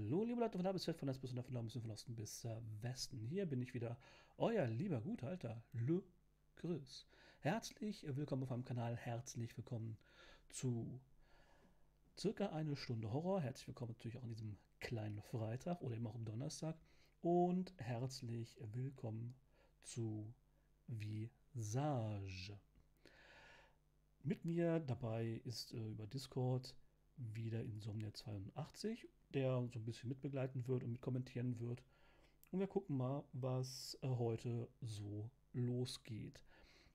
Hallo, liebe Leute von A bis Z, von S bis und von Norden bis von Osten bis Westen. Hier bin ich wieder, euer lieber guter alter Le Grüß. Herzlich willkommen auf meinem Kanal, herzlich willkommen zu circa eine Stunde Horror. Herzlich willkommen natürlich auch an diesem kleinen Freitag oder eben auch am Donnerstag. Und herzlich willkommen zu Visage. Mit mir dabei ist über Discord wieder Insomnia82, der so ein bisschen mitbegleiten wird und mitkommentieren wird. Und wir gucken mal, was heute so losgeht.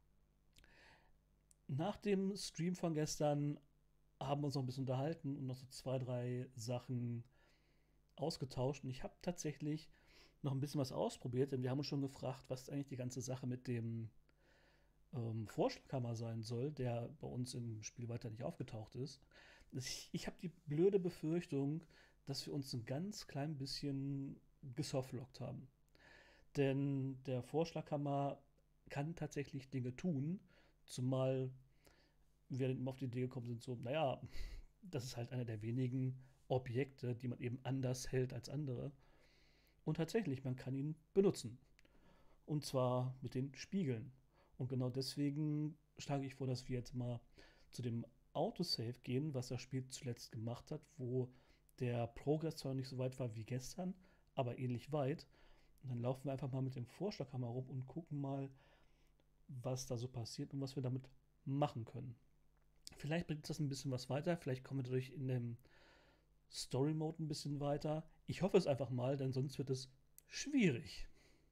Nach dem Stream von gestern haben wir uns noch ein bisschen unterhalten und noch so zwei, drei Sachen ausgetauscht. Und ich habe tatsächlich noch ein bisschen was ausprobiert, denn wir haben uns schon gefragt, was eigentlich die ganze Sache mit dem Vorschlaghammer sein soll, der bei uns im Spiel weiter nicht aufgetaucht ist. Ich habe die blöde Befürchtung, dass wir uns ein ganz klein bisschen gesoftlockt haben. Denn der Vorschlaghammer kann tatsächlich Dinge tun, zumal wir dann immer auf die Idee gekommen sind, so, naja, das ist halt einer der wenigen Objekte, die man eben anders hält als andere. Und tatsächlich, man kann ihn benutzen. Und zwar mit den Spiegeln. Und genau deswegen schlage ich vor, dass wir jetzt mal zu dem Autosave gehen, was das Spiel zuletzt gemacht hat, wo der Progress zwar nicht so weit war wie gestern, aber ähnlich weit. Und dann laufen wir einfach mal mit dem Vorschlaghammer rum und gucken mal, was da so passiert und was wir damit machen können. Vielleicht bringt das ein bisschen was weiter, vielleicht kommen wir dadurch in dem Story Mode ein bisschen weiter. Ich hoffe es einfach mal, denn sonst wird es schwierig.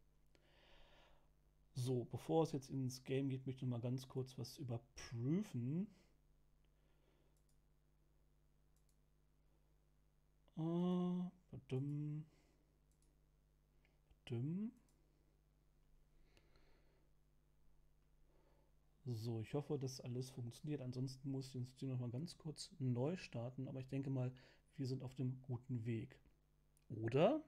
So, bevor es jetzt ins Game geht, möchte ich noch mal ganz kurz was überprüfen. Badum, badum. So, ich hoffe, dass alles funktioniert. Ansonsten muss ich den Stream noch mal ganz kurz neu starten, aber ich denke mal, wir sind auf dem guten Weg. Oder?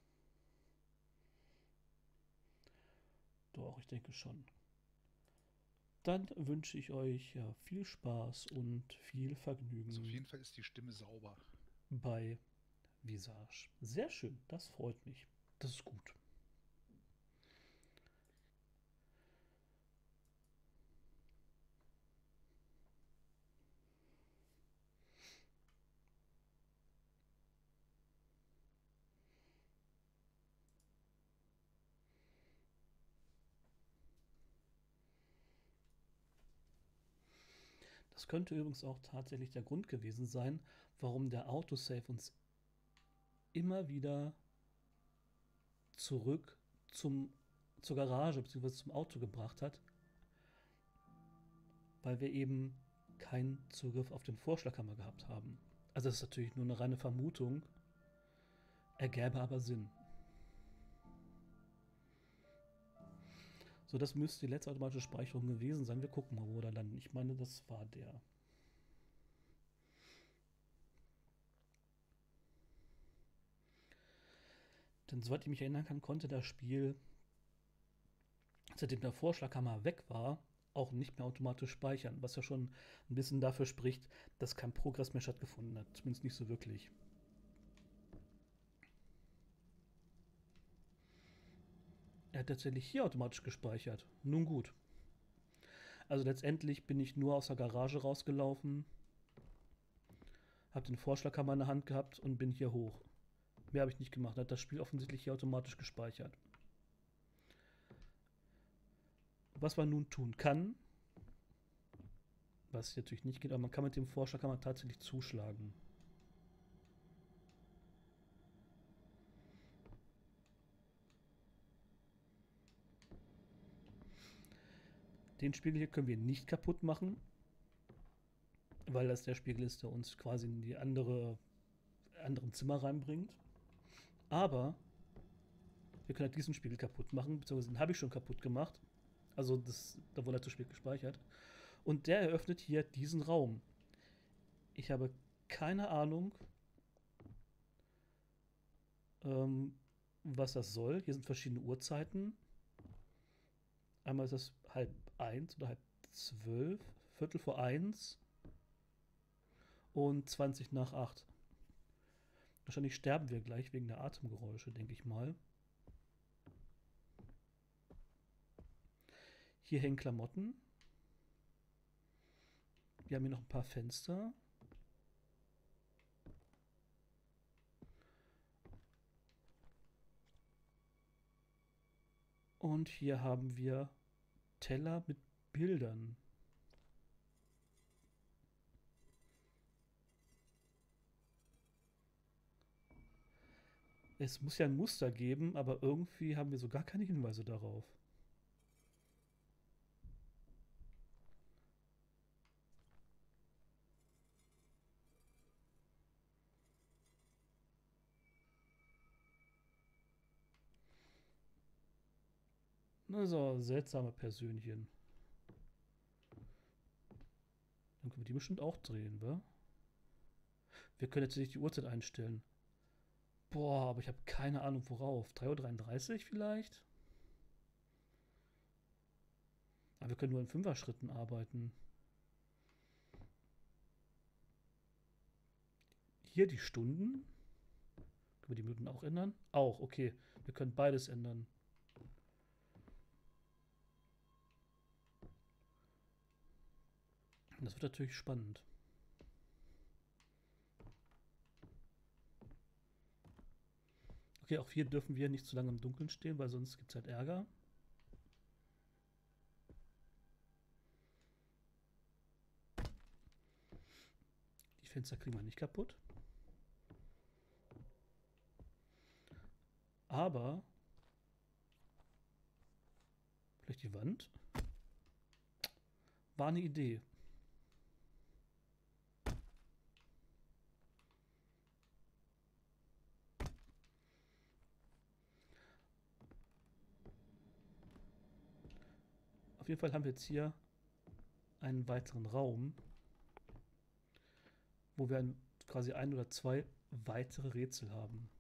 Doch, ich denke schon. Dann wünsche ich euch ja, viel Spaß und viel Also auf Vergnügen jeden Fall ist die Stimme sauber. bei Visage. Sehr schön, das freut mich. Das ist gut. Das könnte übrigens auch tatsächlich der Grund gewesen sein, warum der Autosave uns immer wieder zurück zum, zur Garage bzw. zum Auto gebracht hat, weil wir eben keinen Zugriff auf den Vorschlaghammer gehabt haben. Also das ist natürlich nur eine reine Vermutung, ergäbe aber Sinn. So, das müsste die letzte automatische Speicherung gewesen sein. Wir gucken mal, wo der landen. Ich meine, das war der. Denn soweit ich mich erinnern kann, konnte das Spiel, seitdem der Vorschlaghammer weg war, auch nicht mehr automatisch speichern, was ja schon ein bisschen dafür spricht, dass kein Progress mehr stattgefunden hat. Zumindest nicht so wirklich. Er hat tatsächlich hier automatisch gespeichert. Nun gut. Also letztendlich bin ich nur aus der Garage rausgelaufen, habe den Vorschlaghammer in der Hand gehabt und bin hier hoch. Mehr habe ich nicht gemacht. Hat das Spiel offensichtlich hier automatisch gespeichert. Was man nun tun kann, was natürlich nicht geht, aber man kann mit dem Vorschlaghammer tatsächlich zuschlagen. Den Spiegel hier können wir nicht kaputt machen, weil das der Spiegel ist, der uns quasi in die anderen Zimmer reinbringt. Aber wir können halt diesen Spiegel kaputt machen, beziehungsweise den habe ich schon kaputt gemacht. Also da wurde er zu spät gespeichert. Und der eröffnet hier diesen Raum. Ich habe keine Ahnung, ähm, was das soll. Hier sind verschiedene Uhrzeiten. Einmal ist es halb eins oder halb zwölf, Viertel vor eins und 20 nach acht. Wahrscheinlich sterben wir gleich wegen der Atemgeräusche, denke ich mal. Hier hängen Klamotten. Wir haben hier noch ein paar Fenster. Und hier haben wir Teller mit Bildern. Es muss ja ein Muster geben, aber irgendwie haben wir so gar keine Hinweise darauf. Na so, seltsame Persönchen. Dann können wir die bestimmt auch drehen, wa? Wir können jetzt nicht die Uhrzeit einstellen. Boah, aber ich habe keine Ahnung worauf. 3:33 Uhr vielleicht? Aber wir können nur in Fünfer-Schritten arbeiten. Hier die Stunden. Können wir die Minuten auch ändern? Auch, okay. Wir können beides ändern. Das wird natürlich spannend. Okay, auch hier dürfen wir nicht zu lange im Dunkeln stehen, weil sonst gibt es halt Ärger. Die Fenster kriegen wir nicht kaputt. Aber vielleicht die Wand? War eine Idee. Auf jeden Fall haben wir jetzt hier einen weiteren Raum, wo wir quasi ein oder zwei weitere Rätsel haben.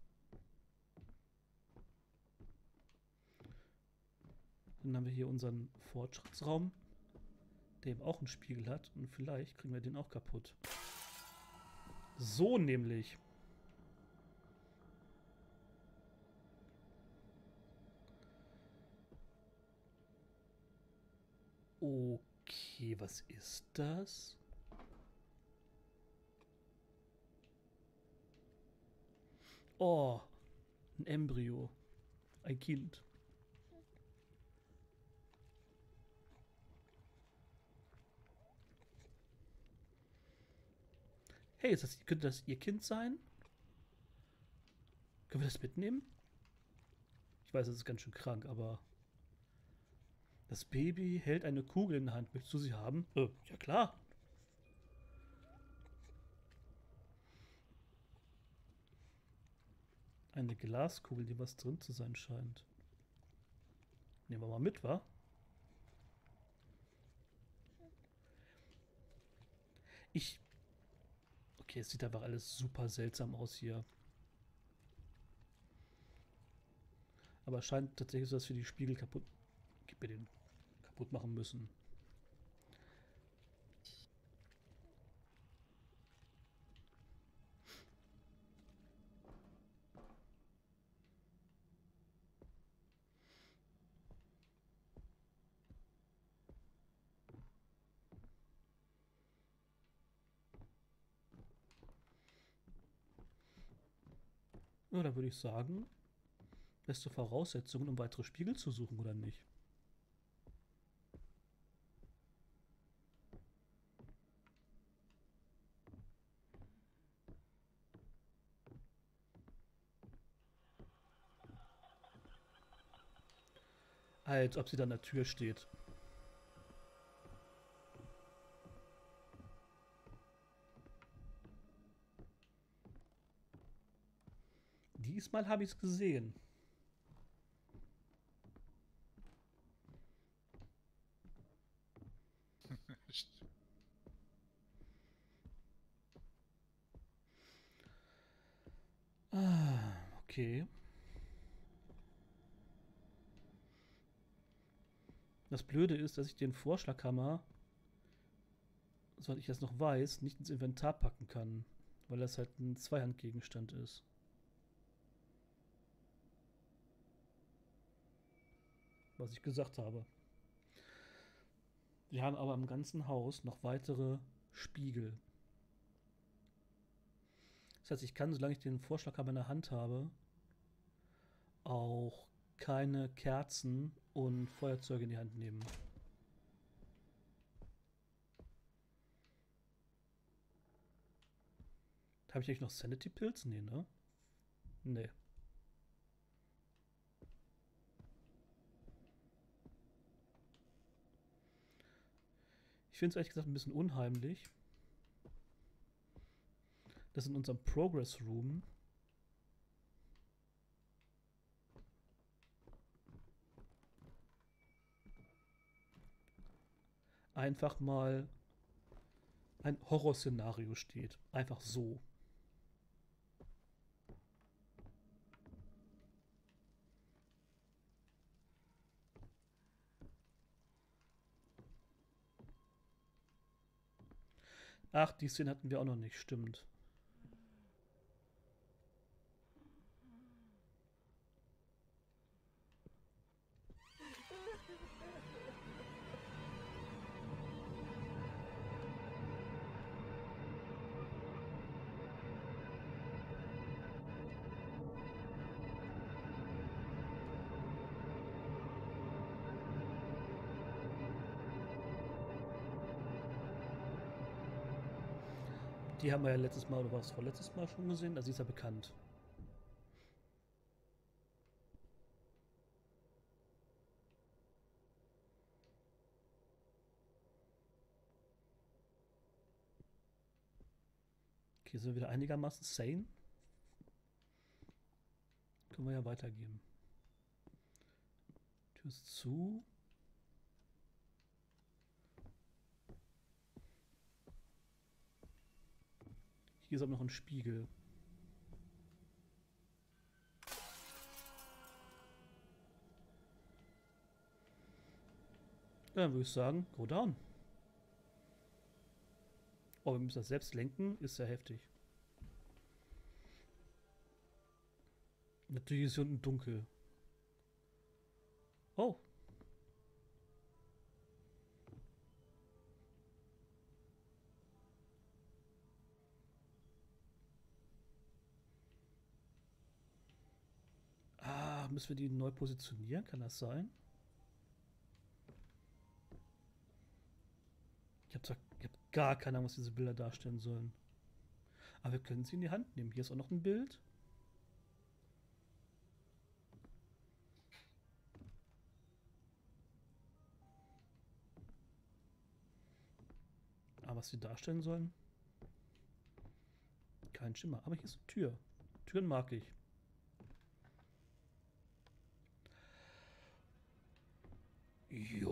Dann haben wir hier unseren Fortschrittsraum, der eben auch einen Spiegel hat. Und vielleicht kriegen wir den auch kaputt. So nämlich. Okay, was ist das? Oh, ein Embryo. Ein Kind. Hey, könnte das Ihr Kind sein? Können wir das mitnehmen? Ich weiß, das ist ganz schön krank, aber... Das Baby hält eine Kugel in der Hand. Möchtest du sie haben? Ja klar. Eine Glaskugel, die was drin zu sein scheint. Nehmen wir mal mit, wa? Okay, es sieht einfach alles super seltsam aus hier. Aber es scheint tatsächlich so, dass wir die Spiegel kaputt machen müssen. Ja, dann würde ich sagen, beste Voraussetzungen, um weitere Spiegel zu suchen, oder nicht? Als ob sie da an der Tür steht. Diesmal habe ich es gesehen. Okay. Das Blöde ist, dass ich den Vorschlaghammer, soweit ich das noch weiß, nicht ins Inventar packen kann, weil das halt ein Zweihandgegenstand ist. was ich gesagt habe. Wir haben aber im ganzen Haus noch weitere Spiegel. Das heißt, ich kann, solange ich den Vorschlaghammer in der Hand habe, auch keine Kerzen und Feuerzeuge in die Hand nehmen. Habe ich eigentlich noch Sanity Pills? Nee, ne? Nee. Ich finde es ehrlich gesagt ein bisschen unheimlich, dass in unserem Progress Room einfach mal ein Horrorszenario steht. Einfach so. Ach, die Szene hatten wir auch noch nicht, stimmt. Die haben wir ja letztes Mal oder war es vorletztes Mal schon gesehen? Also die ist ja bekannt. Okay, sind wir wieder einigermaßen sane? Können wir ja weitergeben. Tür ist zu. Hier ist aber noch ein Spiegel. Ja, dann würde ich sagen, go down. Oh, wir müssen das selbst lenken, ist sehr heftig. Natürlich ist hier unten dunkel. Oh. Ah, müssen wir die neu positionieren? Kann das sein? Ich hab gar keine Ahnung, was diese Bilder darstellen sollen. Aber wir können sie in die Hand nehmen. Hier ist auch noch ein Bild. Aber was sie darstellen sollen? Kein Schimmer. Aber hier ist eine Tür. Türen mag ich. Jo.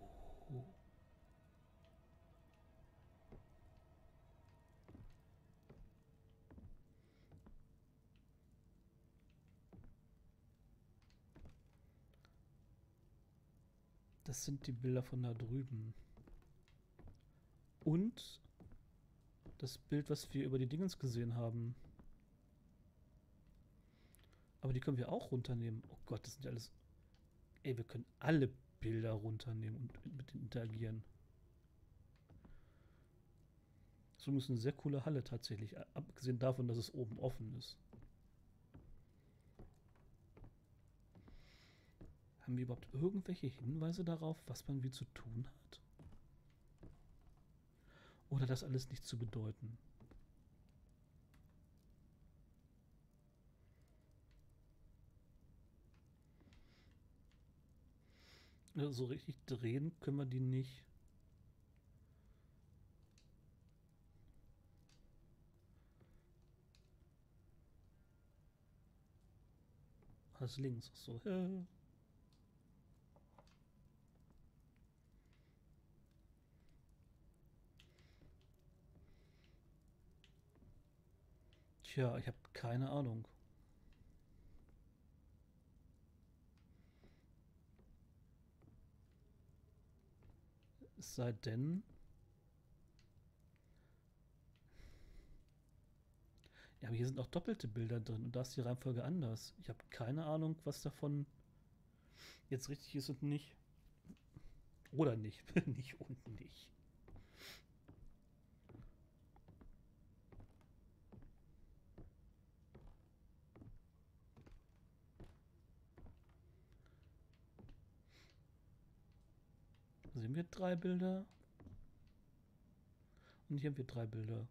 Das sind die Bilder von da drüben. Und das Bild, was wir über die Dingens gesehen haben. Aber die können wir auch runternehmen. Oh Gott, das sind ja alles. Ey, wir können alle Bilder runternehmen und mit denen interagieren. So ist eine sehr coole Halle tatsächlich. Abgesehen davon, dass es oben offen ist. Haben wir überhaupt irgendwelche Hinweise darauf, was man wie zu tun hat? Oder das alles nicht zu bedeuten? Also so richtig drehen können wir die nicht. Was links? So. Tja, ich habe keine Ahnung. Es sei denn. Ja, aber hier sind auch doppelte Bilder drin und da ist die Reihenfolge anders. Ich habe keine Ahnung, was davon jetzt richtig ist und nicht. Oder nicht. Nicht und nicht. Sehen wir 3 Bilder? Und hier haben wir 3 Bilder.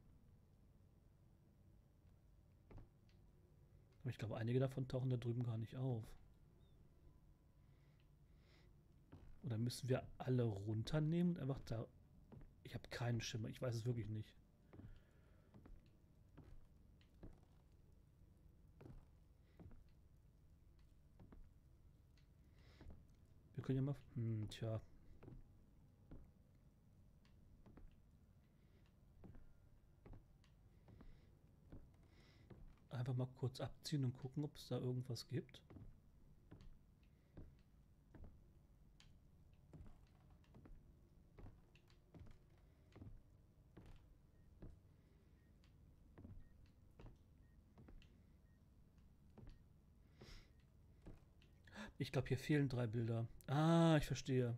Aber ich glaube, einige davon tauchen da drüben gar nicht auf. Oder müssen wir alle runternehmen und einfach da. Ich habe keinen Schimmer. Ich weiß es wirklich nicht. Wir können ja mal. Tja. Einfach mal kurz abziehen und gucken, ob es da irgendwas gibt. Ich glaube, hier fehlen 3 Bilder. Ah, ich verstehe.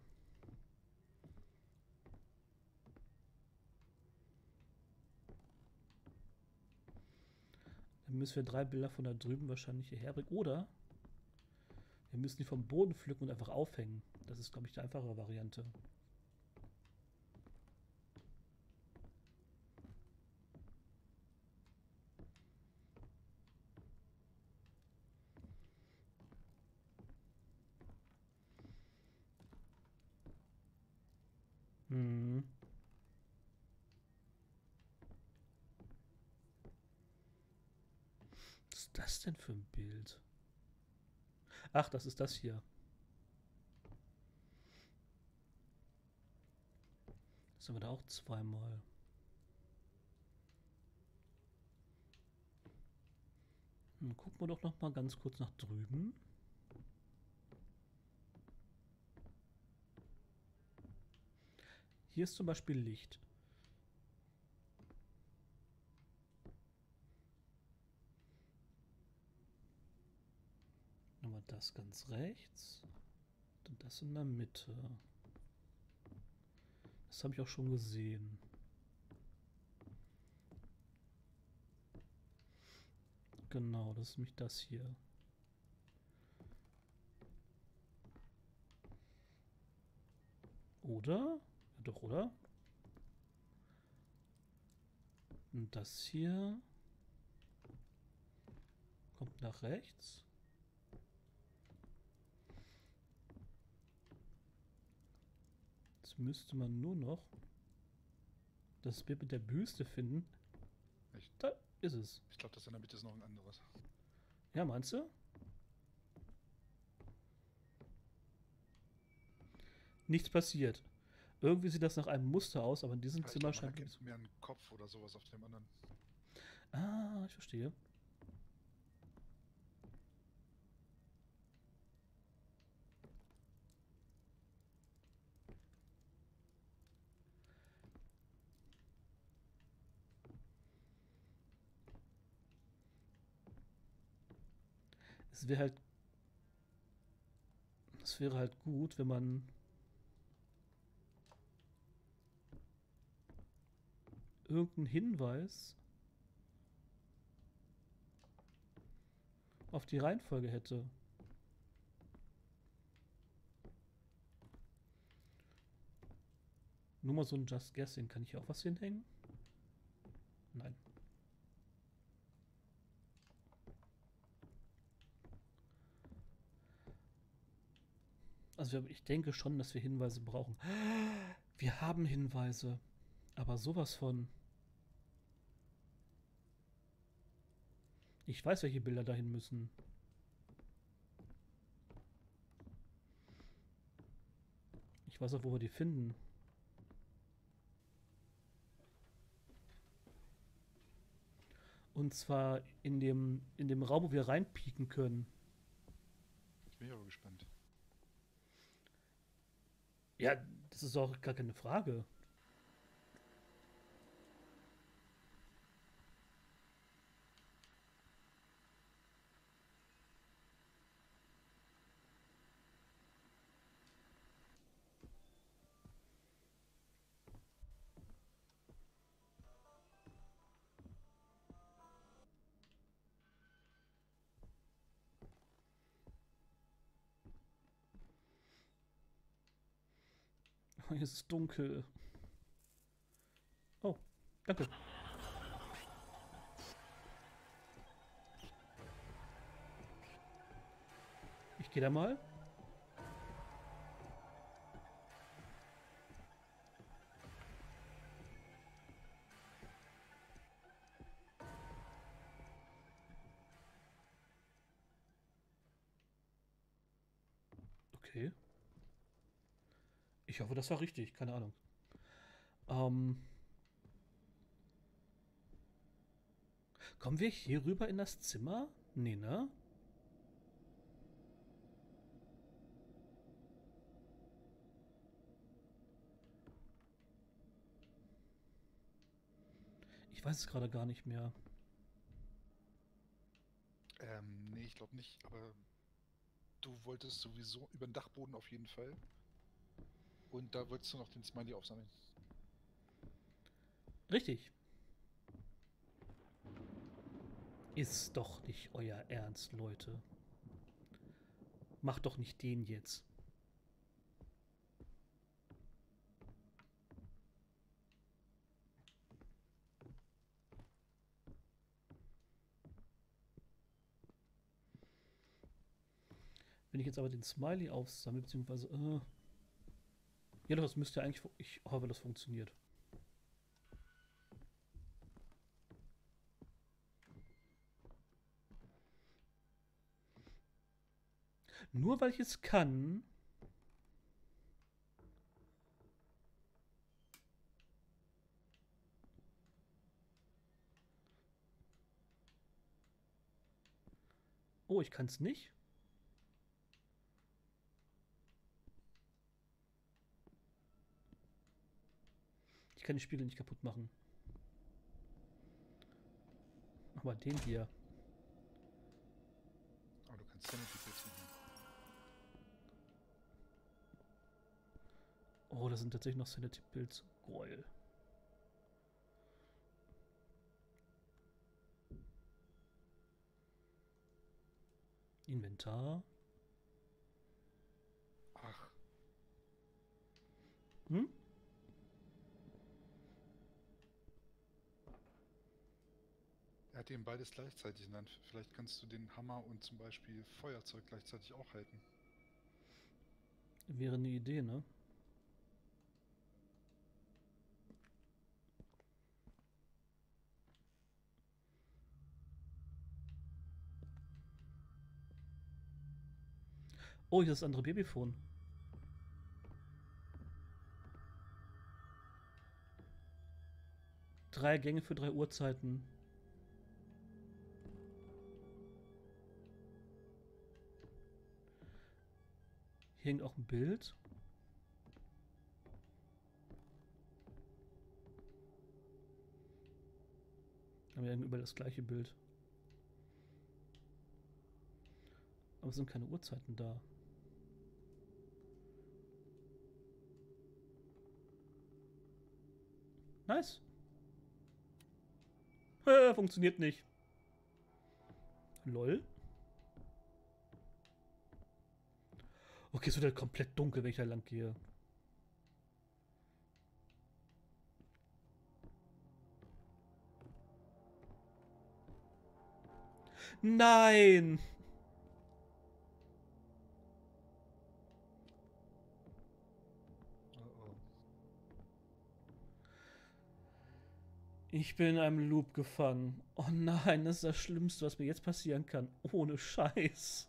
Dann müssen wir 3 Bilder von da drüben wahrscheinlich hierher bringen. Oder wir müssen die vom Boden pflücken und einfach aufhängen. Das ist, glaube ich, die einfache Variante. Hm. Was ist das denn für ein Bild? Ach, das ist das hier. Das haben wir da auch zweimal. Gucken wir doch noch mal ganz kurz nach drüben. Hier ist zum Beispiel Licht. Nochmal das ganz rechts. Und das in der Mitte. Das habe ich auch schon gesehen. Genau, das ist nämlich das hier. Oder? Ja, doch, oder? Und das hier kommt nach rechts. Jetzt müsste man nur noch das Bild mit der Büste finden. Echt? Da ist es. Ich glaube, das in der Mitte ist noch ein anderes. Ja, meinst du? Nichts passiert. Irgendwie sieht das nach einem Muster aus, aber in diesem Aber ich Zimmer glaube, man scheint. erkennt mehr einen Kopf oder sowas auf dem anderen. Ah, ich verstehe. Es wäre halt. Es wäre halt gut, wenn man irgendeinen Hinweis auf die Reihenfolge hätte. Nur mal so ein Just Guessing. Kann ich hier auch was hinhängen? Nein. Also ich denke schon, dass wir Hinweise brauchen. Wir haben Hinweise. Aber sowas von. Ich weiß, welche Bilder dahin müssen. Ich weiß auch, wo wir die finden. Und zwar in dem Raum, wo wir reinpieken können. Jetzt bin ich aber gespannt. Ja, das ist auch gar keine Frage. Oh, hier ist es dunkel. Oh, danke. Ich gehe da mal. Okay. Ich hoffe, das war richtig. Keine Ahnung. Ähm, kommen wir hier rüber in das Zimmer? Nee, ne? Ich weiß es gerade gar nicht mehr. Nee, ich glaube nicht, aber du wolltest sowieso über den Dachboden auf jeden Fall. Und da wolltest du noch den Smiley aufsammeln. Richtig. Ist doch nicht euer Ernst, Leute. Macht doch nicht den jetzt. Wenn ich jetzt aber den Smiley aufsammle, beziehungsweise. Ja, doch, das müsste eigentlich. Ich hoffe, das funktioniert. Nur weil ich es kann. Oh, ich kann es nicht. Ich kann die Spiegel nicht kaputt machen. Aber den hier. Aber du kannst Sanity Pills machen. Oh, da sind tatsächlich noch Sanity Pills. Geil. Inventar. Ach, Hm? er hat eben beides gleichzeitig genannt. Vielleicht kannst du den Hammer und zum Beispiel Feuerzeug gleichzeitig auch halten. Wäre eine Idee, ne? Oh, hier ist das andere Babyphone. 3 Gänge für 3 Uhrzeiten. Hier hängt auch ein Bild. Haben wir überall das gleiche Bild. Aber es sind keine Uhrzeiten da. Nice. Funktioniert nicht. Lol. Okay, es wird halt komplett dunkel, wenn ich da lang gehe. Nein! Oh oh. Ich bin in einem Loop gefangen. Oh nein, das ist das Schlimmste, was mir jetzt passieren kann. Ohne Scheiß.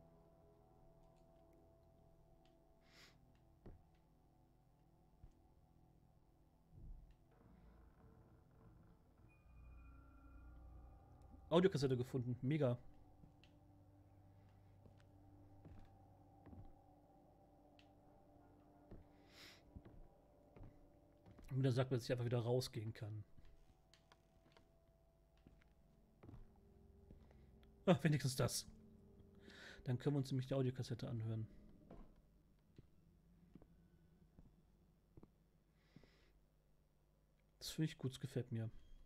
Audiokassette gefunden. Mega. Und wieder sagt mir, dass ich einfach wieder rausgehen kann. Ach, wenigstens das. Dann können wir uns nämlich die Audiokassette anhören. Das finde ich gut, das gefällt mir.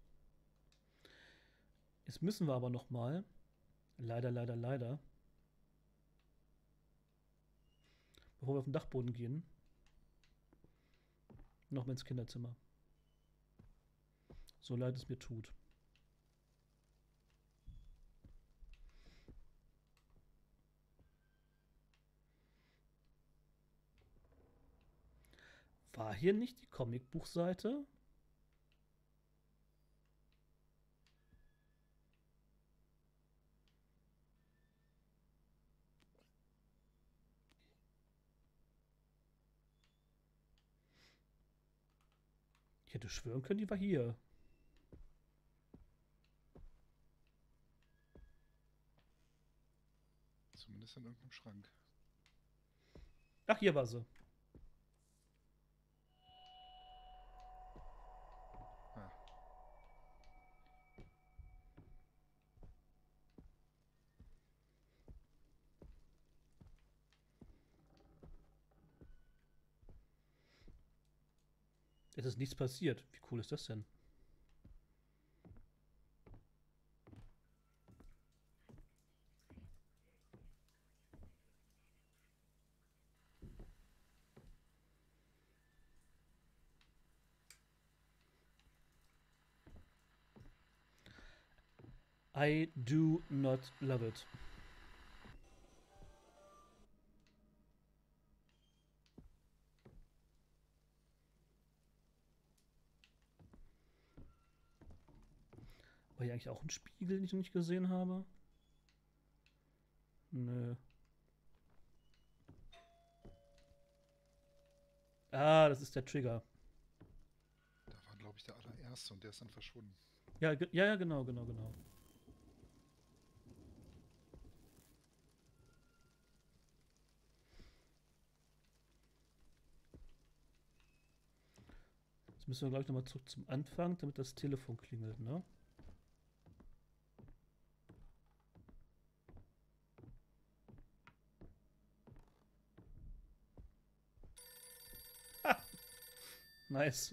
Jetzt müssen wir aber noch mal, leider, leider, leider, bevor wir auf den Dachboden gehen, Nochmal ins Kinderzimmer. So leid es mir tut. War hier nicht die Comicbuchseite? Ich hätte schwören können, die war hier. Zumindest in irgendeinem Schrank. Ach, hier war sie. Ah. Es ist nichts passiert. Wie cool ist das denn? I do not love it. War hier eigentlich auch ein Spiegel, den ich noch nicht gesehen habe? Nö. Ah, das ist der Trigger. Da war, glaube ich, der allererste und der ist dann verschwunden. Ja, ja, genau. Jetzt müssen wir, glaube ich, nochmal zurück zum Anfang, damit das Telefon klingelt, ne? Ha! Nice.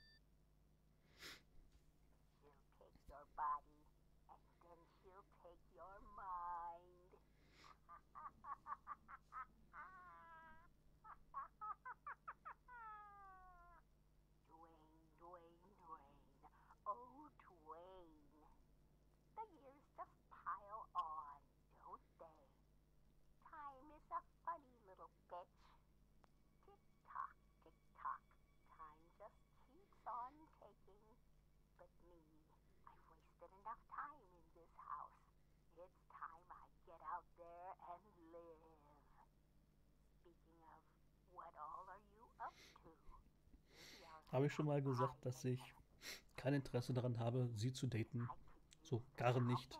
She'll take your body, and then she'll take your mind. Dwayne, oh Dwayne. The years just pile on, don't they? Time is a funny little bitch. Tick-tock, tick-tock. Time just keeps on taking. But me, I've wasted enough time in this house. It's time I get out there and live. Speaking of, what all are you up to? Habe ich schon mal gesagt, dass ich kein Interesse daran habe, sie zu daten. So, gar nicht.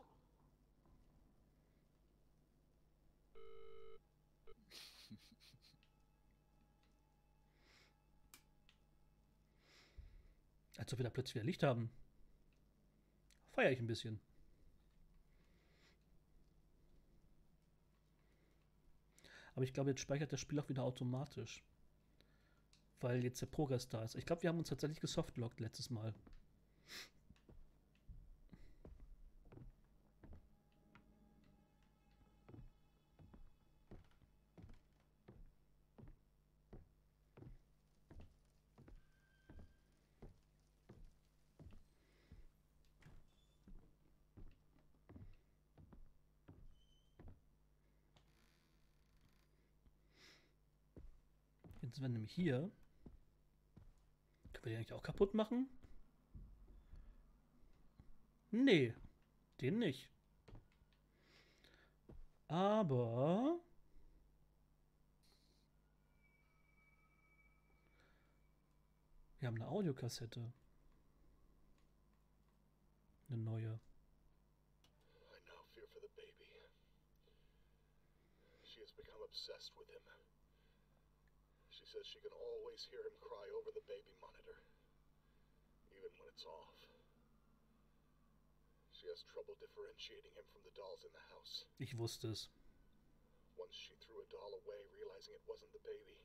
Als ob wir da plötzlich wieder Licht haben. Feiere ich ein bisschen. Aber ich glaube, jetzt speichert das Spiel auch wieder automatisch. Weil jetzt der Progress da ist. Ich glaube, wir haben uns tatsächlich gesoftlockt letztes Mal. Jetzt sind wir nämlich hier. Können wir den eigentlich auch kaputt machen? Nee, den nicht. Aber wir haben eine Audiokassette. Eine neue. I now fear for the baby. She has become obsessed with him. She says she can always hear him cry over the baby monitor, even when it's off. She has trouble differentiating him from the dolls in the house. Ich wusste es. Once she threw a doll away, realizing it wasn't the baby.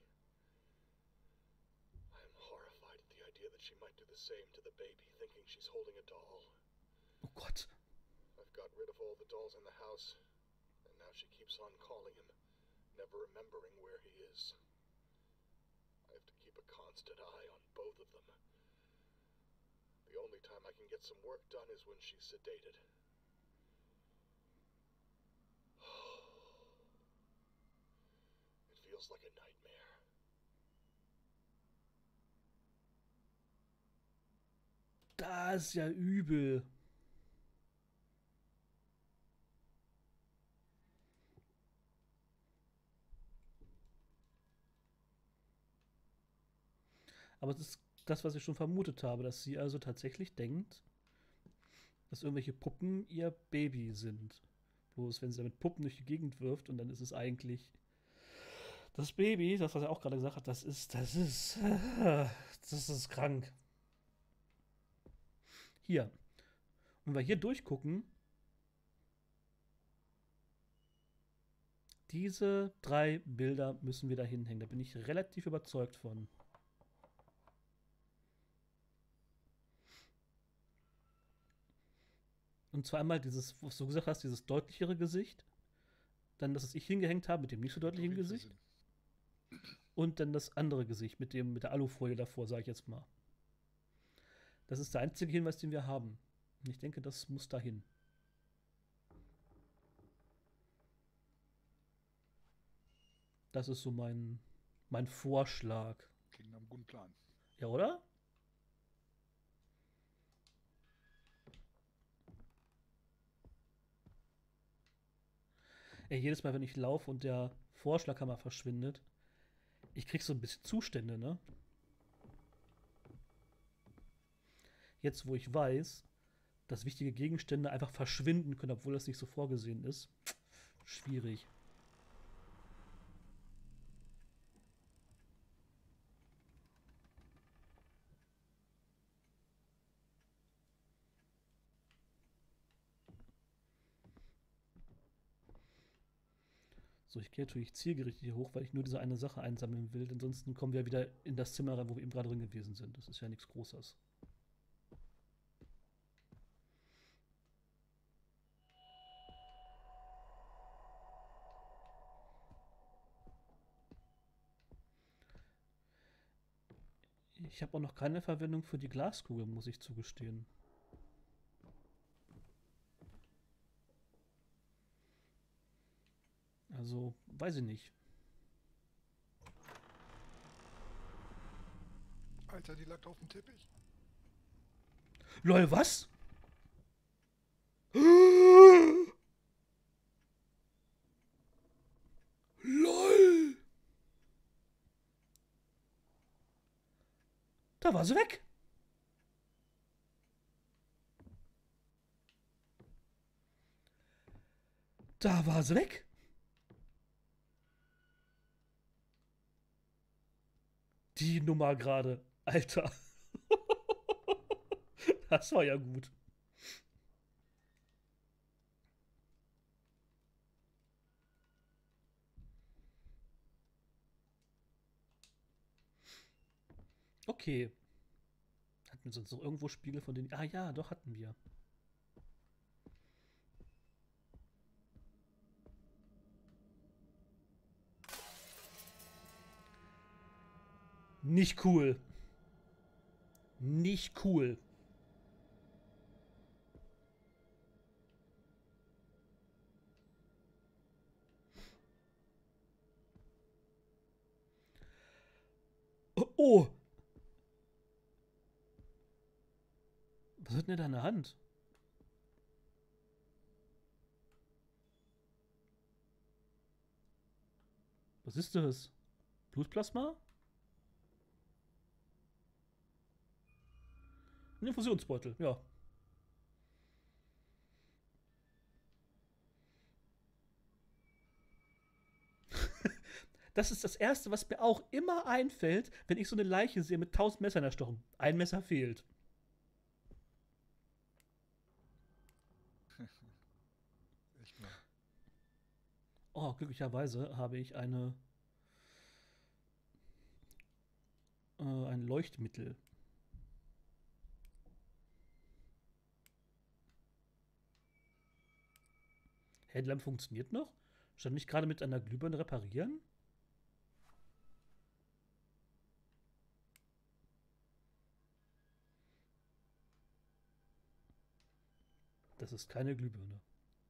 I am horrified at the idea that she might do the same to the baby, thinking she's holding a doll. Oh Gott. I've got rid of all the dolls in the house, and now she keeps on calling him, never remembering where he is. I have to keep a constant eye on both of them. The only time I can get some work done is when she's sedated. It feels like a nightmare. Das ist ja übel. Aber es ist das, was ich schon vermutet habe, dass sie also tatsächlich denkt, dass irgendwelche Puppen ihr Baby sind. Bloß wenn sie damit Puppen durch die Gegend wirft und dann ist es eigentlich das Baby, das, was er auch gerade gesagt hat, das ist krank. Hier. Wenn wir hier durchgucken, diese 3 Bilder müssen wir da hinhängen. Da bin ich relativ überzeugt von. Und zwar einmal dieses, was du gesagt hast, dieses deutlichere Gesicht. Dann das, was ich hingehängt habe, mit dem nicht so deutlichen Gesicht. Und dann das andere Gesicht mit der Alufolie davor, sage ich jetzt mal. Das ist der einzige Hinweis, den wir haben. Und ich denke, das muss dahin. Das ist so mein Vorschlag. Klingt nach einem guten Plan. Ja, oder? Ey, jedes Mal, wenn ich laufe und der Vorschlaghammer verschwindet, ich krieg so ein bisschen Zustände, ne? Jetzt, wo ich weiß, dass wichtige Gegenstände einfach verschwinden können, obwohl das nicht so vorgesehen ist, schwierig. So, ich gehe natürlich zielgerichtet hier hoch, weil ich nur diese eine Sache einsammeln will. Ansonsten kommen wir wieder in das Zimmer rein, wo wir eben gerade drin gewesen sind. Das ist ja nichts Großes. Ich habe auch noch keine Verwendung für die Glaskugel, muss ich zugestehen. Also, weiß ich nicht. Alter, die lag auf dem Teppich. LOL, was? LOL! Da war sie weg. Da war sie weg. Die Nummer gerade. Alter. Das war ja gut. Okay. Hatten wir sonst noch irgendwo Spiele, von denen... Ah ja, doch, hatten wir. Nicht cool. Nicht cool. Oh! Was hat denn da in der Hand? Was ist das? Blutplasma? Ein Infusionsbeutel, ja. Das ist das Erste, was mir auch immer einfällt, wenn ich so eine Leiche sehe mit 1000 Messern erstochen. Ein Messer fehlt. Echt mal. Oh, glücklicherweise habe ich ein Leuchtmittel. Headlamp funktioniert noch? Stand nicht gerade mit einer Glühbirne reparieren? Das ist keine Glühbirne.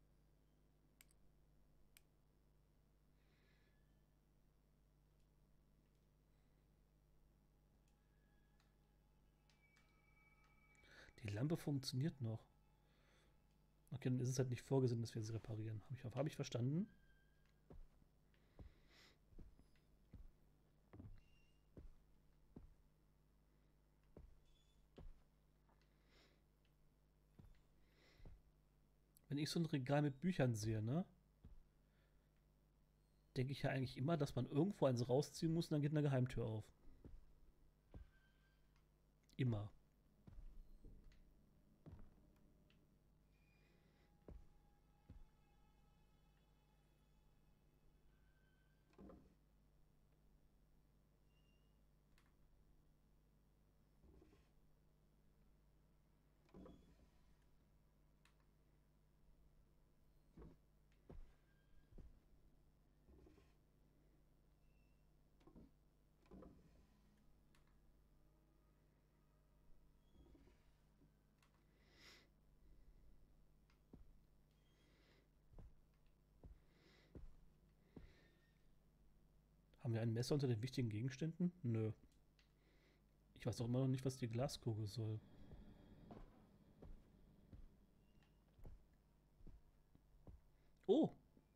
Die Lampe funktioniert noch. Okay, dann ist es halt nicht vorgesehen, dass wir sie reparieren. Habe ich verstanden? Wenn ich so ein Regal mit Büchern sehe, ne, denke ich ja eigentlich immer, dass man irgendwo eins rausziehen muss und dann geht eine Geheimtür auf. Immer. Haben wir ein Messer unter den wichtigen Gegenständen? Nö. Ich weiß auch immer noch nicht, was die Glaskugel soll. Oh!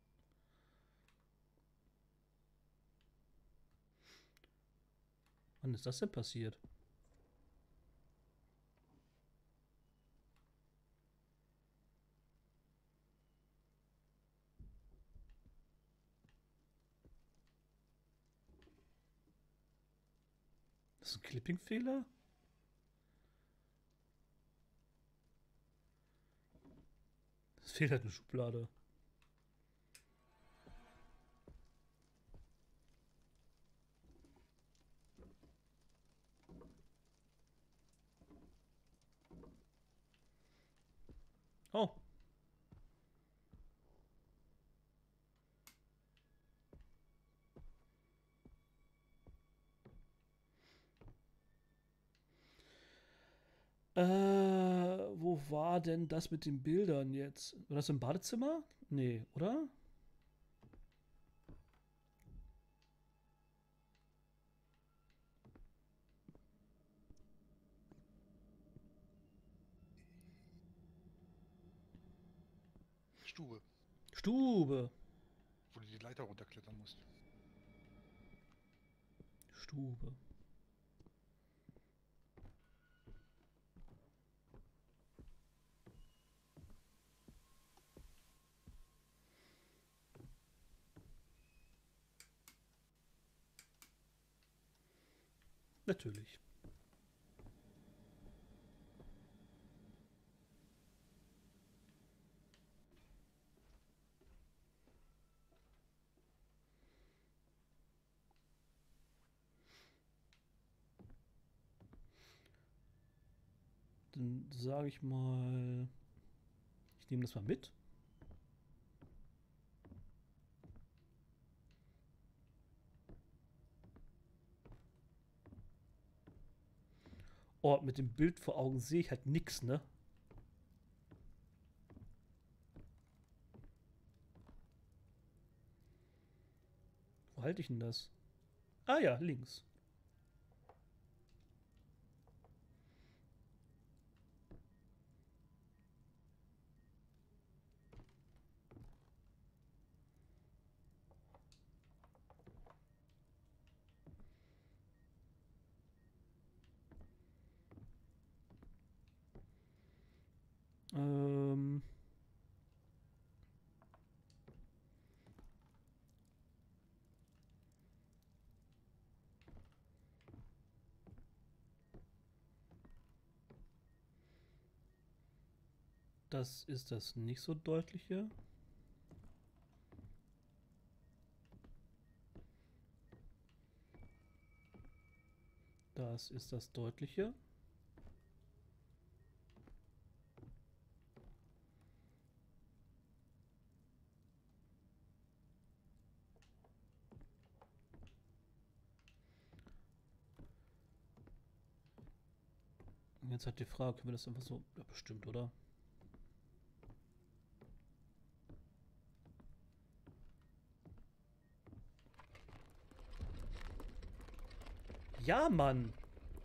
Wann ist das denn passiert? Das ist ein Clipping-Fehler? Es fehlt halt eine Schublade. Oh. Wo war denn das mit den Bildern jetzt? War das im Badezimmer? Nee, oder? Stube, Stube. wo du die Leiter runterklettern musst. Stube. Natürlich. Dann sage ich mal, ich nehme das mal mit. Oh, mit dem Bild vor Augen sehe ich halt nichts, ne? Wo halte ich denn das? Ah ja, links. Ähm. Das ist das nicht so deutliche. Das ist das deutliche. Und jetzt hat die Frage, können wir das einfach so... Ja, bestimmt, oder? Ja, Mann.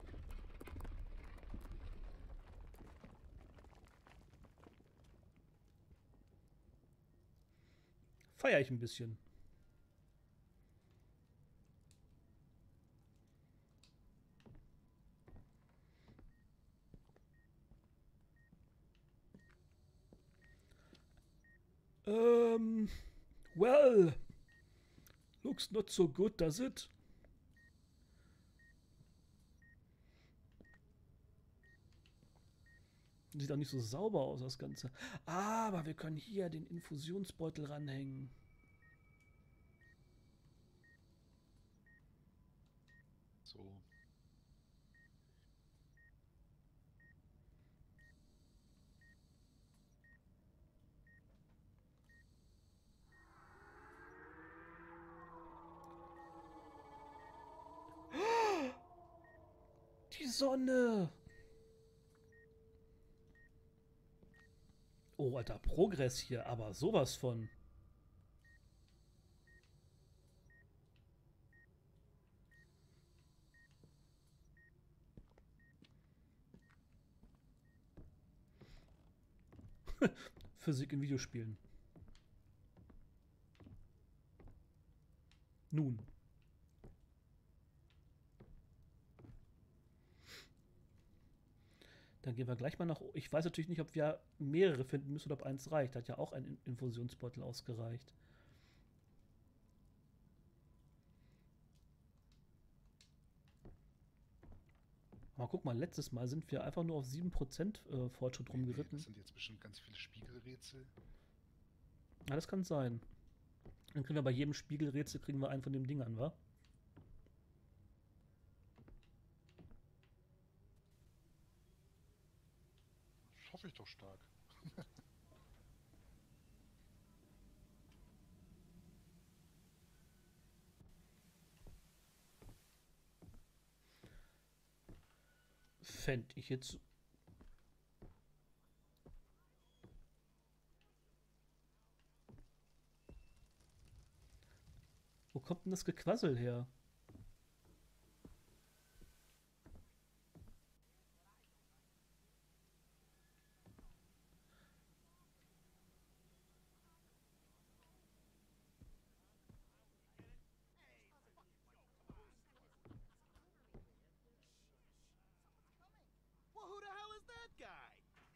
Feier ich ein bisschen. Well, looks not so good, does it? Sieht auch nicht so sauber aus, das Ganze. Aber wir können hier den Infusionsbeutel ranhängen. So. Die Sonne! Oh, alter, Progress hier, aber sowas von. Physik in Videospielen. Nun. Dann gehen wir gleich mal nach. Ich weiß natürlich nicht, ob wir mehrere finden müssen oder ob eins reicht. Hat ja auch ein Infusionsbeutel ausgereicht. Aber guck mal, letztes Mal sind wir einfach nur auf 7% Fortschritt rumgeritten. Das sind jetzt bestimmt ganz viele Spiegelrätsel. Ja, das kann sein. Dann kriegen wir bei jedem Spiegelrätsel kriegen wir einen von den Dingern, wa? Das hoffe ich doch stark. Fände ich jetzt. Wo kommt denn das Gequassel her? Well, who the hell is that guy?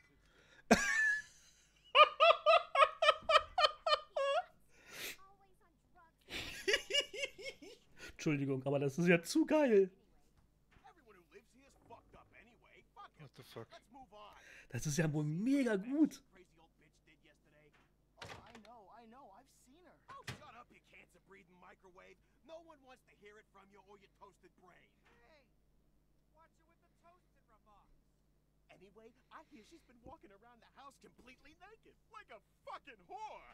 Entschuldigung, aber das ist ja zu geil. Everyone who lives here is fucked up anyway. Fuck him. What the fuck? Let's move on. Das ist ja wohl mega gut. Crazy old bitch did yesterday. Oh, I know. I've seen her. Oh, shut up, you cancer-breathing microwave. No one wants to hear it from you or your toasted brain. Hey, watch it with the toasted remarks. Anyway, I hear she's been walking around the house completely naked, like a fucking whore.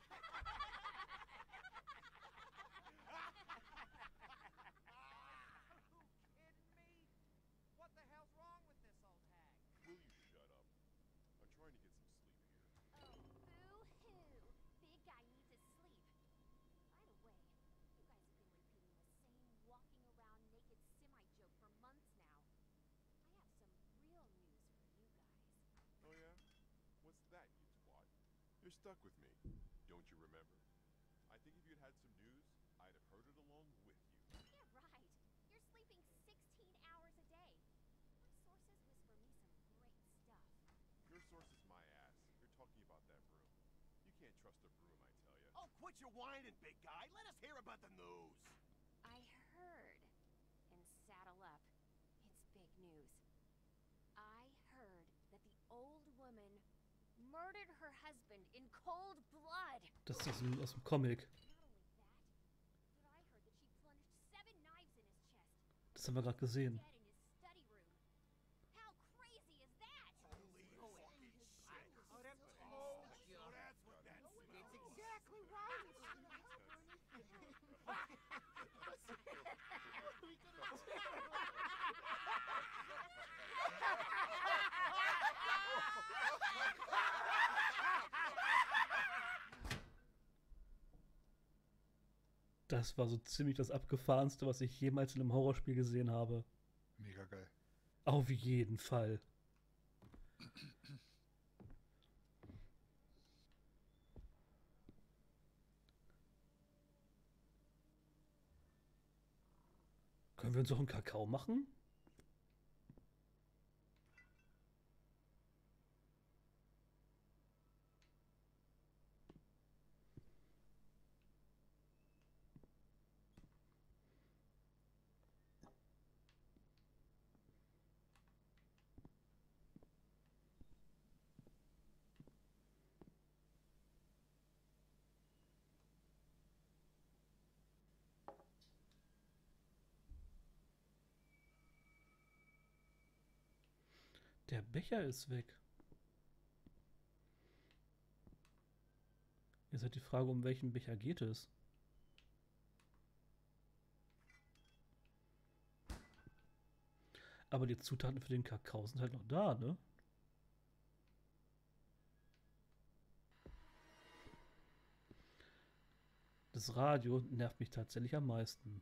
Are you kidding me? What the hell's wrong with this old hag? Will you shut up? I'm trying to get some sleep here. Oh, boo-hoo. Big guy needs his sleep. By the way, you guys have been repeating the same walking around naked semi-joke for months now. I have some real news for you guys. Oh yeah? What's that, you twat? You're stuck with me. Don't you remember? I think if you'd had some news, I'd have heard it along with you. Yeah, right. You're sleeping 16 hours a day. My sources whisper me some great stuff. Your source is my ass. You're talking about that broom. You can't trust a broom, I tell ya. Oh, quit your whining, big guy. Let us hear about the news. I heard. And saddle up. It's big news. I heard that the old woman murdered her husband in cold blood. Das ist aus dem Comic. Not only that, but I heard that she plunged 7 knives in his chest. Das haben wir gerade gesehen. Dead in his study room. How crazy is that? Holy fucking shit. Oh, that's So that's what that smells. It's exactly right. Das war so ziemlich das Abgefahrenste, was ich jemals in einem Horrorspiel gesehen habe. Mega geil. Auf jeden Fall. Können wir uns auch einen Kakao machen? Der Becher ist weg. Jetzt hat die Frage, um welchen Becher geht es? Aber die Zutaten für den Kakao sind halt noch da, ne? Das Radio nervt mich tatsächlich am meisten.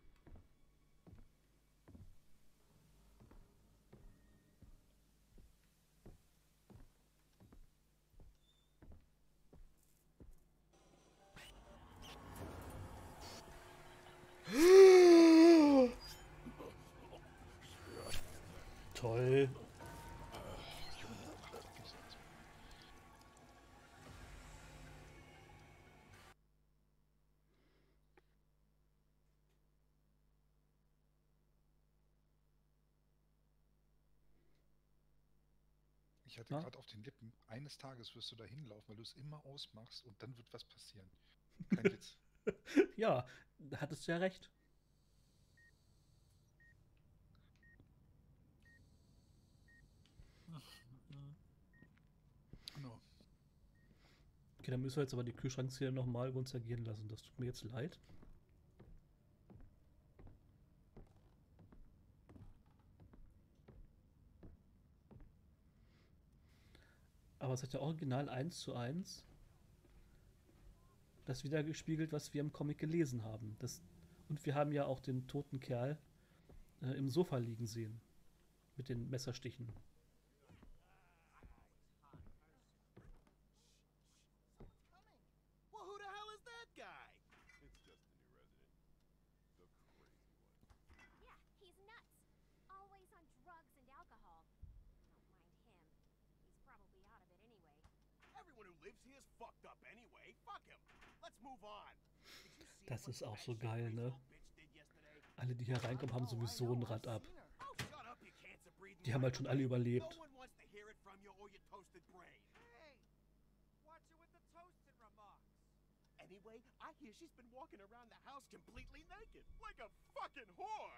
Toll. Ich hatte Na? gerade auf den Lippen, eines Tages wirst du da hinlaufen, weil du es immer ausmachst und dann wird was passieren. Kein Witz. Ja, da hattest du ja recht. Genau. Okay, dann müssen wir jetzt aber die Kühlschrankszähne nochmal über uns ergehen lassen. Das tut mir jetzt leid. Aber es hat ja original 1:1 das wiedergespiegelt, was wir im Comic gelesen haben. Und wir haben ja auch den toten Kerl im Sofa liegen sehen. Mit den Messerstichen. Well, who the hell is that guy? It's just the new resident. The crazy one. Yeah, he's nuts. Always on drugs and alcohol. Don't mind him. He's probably out of it anyway. Everyone who lives here is fucked up anyway. Fuck him. Let's move on. Did you see Das what ist the auch so batshit geil, crazy ne? little bitch did yesterday? Alle, die hier reinkommen, haben sowieso ein Rad ab. Oh, shut up, you cancer-breathing Die haben halt schon alle microwave. überlebt. No one wants to hear it from you or your toasted brain. Hey, watch it with the toasted remarks. Anyway, I hear she's been walking around the house completely naked, like a fucking whore.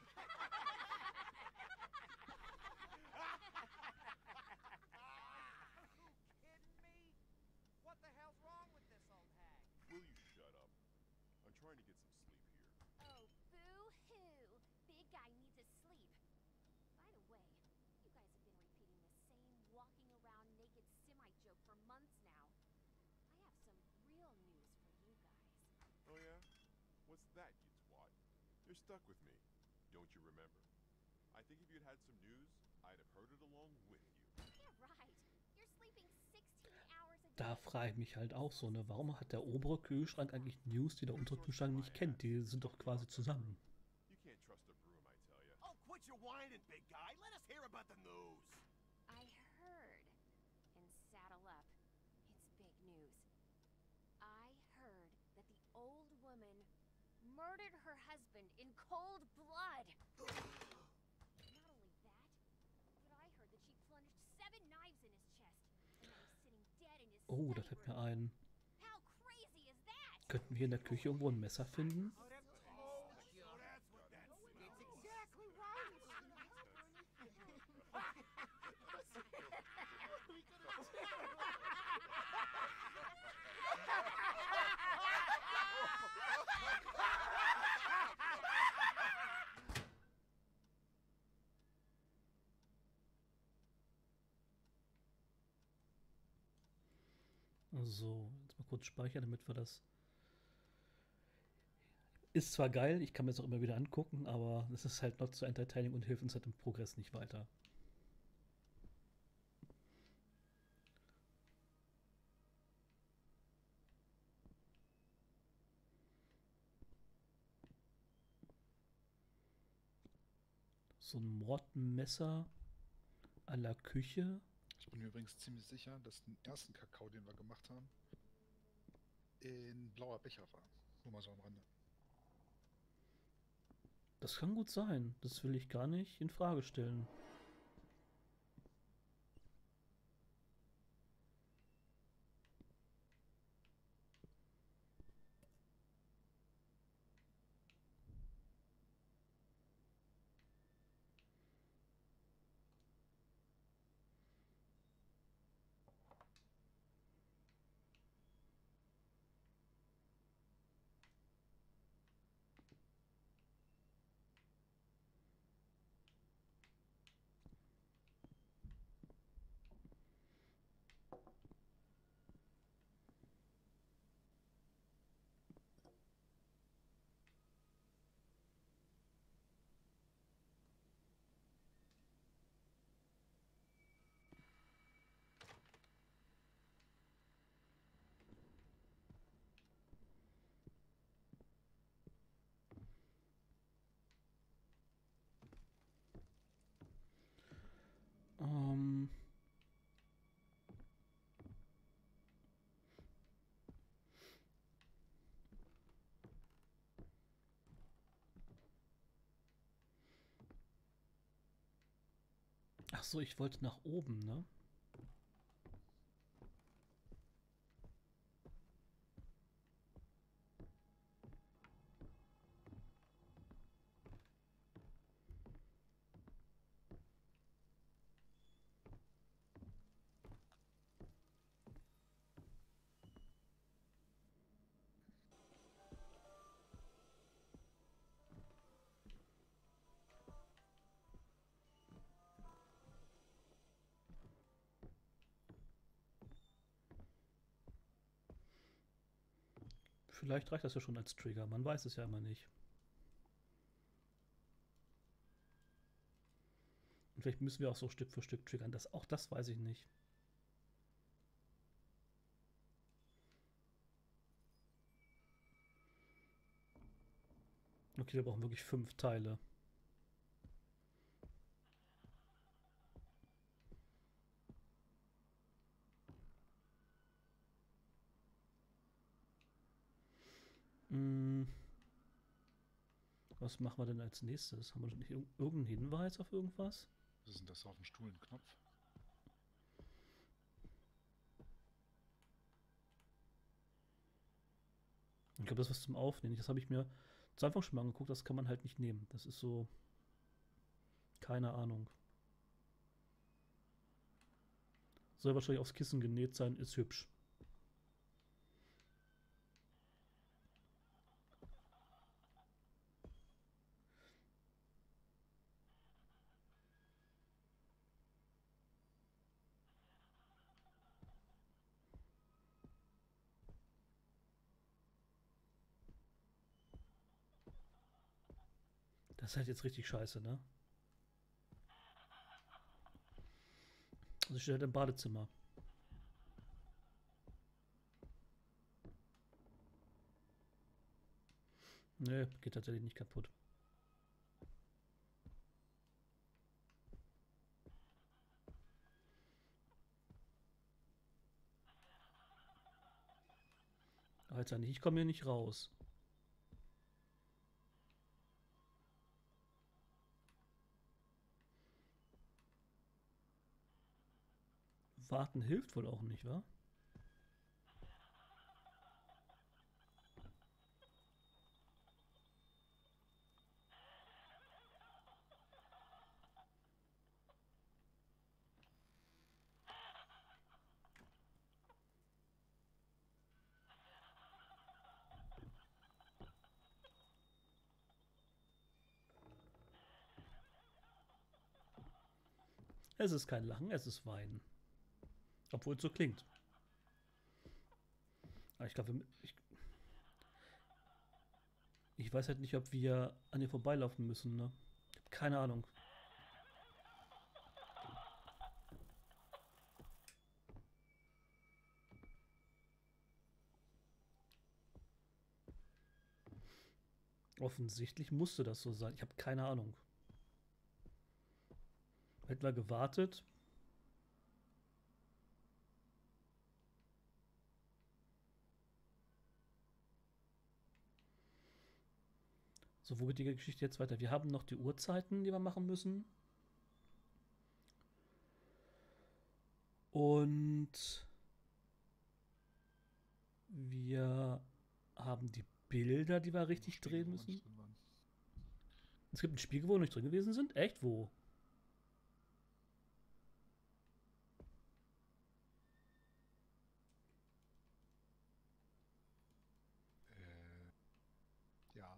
You kidding me? What the hell's wrong with this old hag? Will you shut up? I'm trying to get some sleep here. Oh, boo-hoo. Big guy needs his sleep. By the way, you guys have been repeating the same walking around naked semi-joke for months now. I have some real news for you guys. Oh yeah? What's that, you twat? You're stuck with me. Don't you remember? I think if you'd had some news, I'd have heard it along with you. Yeah, right. You're sleeping 16 hours a day. Da frage ich mich halt auch so, ne? Warum hat der obere Kühlschrank eigentlich News, die der untere Kühlschrank nicht kennt? Die sind doch quasi zusammen. You can't trust a broom, I tell ya. Oh, quit your whining, big guy. Let us hear about the news. I heard. And saddle up. It's big news. I heard that the old woman murdered her husband in cold blood. Not only that, but I heard that she plunged 7 knives in his chest. And now he's sitting dead in his Oh, da study fällt mir room. ein. How crazy is that? Könnten wir in der Küche irgendwo ein Messer finden? Oh, that's what that smells. Exactly right. So, jetzt mal kurz speichern, damit wir das Ist zwar geil, ich kann mir das auch immer wieder angucken, aber es ist halt not so entertaining und hilft uns halt im Progress nicht weiter. So ein Mordmesser à la Küche. Ich bin mir übrigens ziemlich sicher, dass den ersten Kakao, den wir gemacht haben, in blauer Becher war. Nur mal so am Rande. Das kann gut sein. Das will ich gar nicht in Frage stellen. Ähm, Ach so, ich wollte nach oben, ne? Vielleicht reicht das ja schon als Trigger. Man weiß es ja immer nicht. Und vielleicht müssen wir auch so Stück für Stück triggern. Auch das weiß ich nicht. Okay, wir brauchen wirklich 5 Teile. Hm, was machen wir denn als nächstes? Haben wir nicht irgendeinen Hinweis auf irgendwas? Was ist denn das auf dem Stuhl? Ein Knopf? Ich glaube, das ist was zum Aufnehmen. Das habe ich mir zu Anfang schon mal angeguckt. Das kann man halt nicht nehmen. Das ist so. Keine Ahnung. Soll wahrscheinlich aufs Kissen genäht sein. Ist hübsch. Das ist halt jetzt richtig scheiße, ne? Also ich stehe halt im Badezimmer. Nee, geht tatsächlich nicht kaputt. Alter, ich komme hier nicht raus. Warten hilft wohl auch nicht, wa? Es ist kein Lachen, es ist Weinen. Obwohl es so klingt. Aber ich glaube, Ich weiß halt nicht, ob wir an ihr vorbeilaufen müssen, ne? Ich hab keine Ahnung. Offensichtlich musste das so sein. Ich habe keine Ahnung. Hätten wir gewartet. So, wo geht die Geschichte jetzt weiter? Wir haben noch die Uhrzeiten, die wir machen müssen. Und wir haben die Bilder, die wir richtig Spiegel, drehen wo wir müssen. nicht drin waren. Es gibt ein Spiegel, wo wir nicht drin gewesen sind? Echt? Wo? Ja.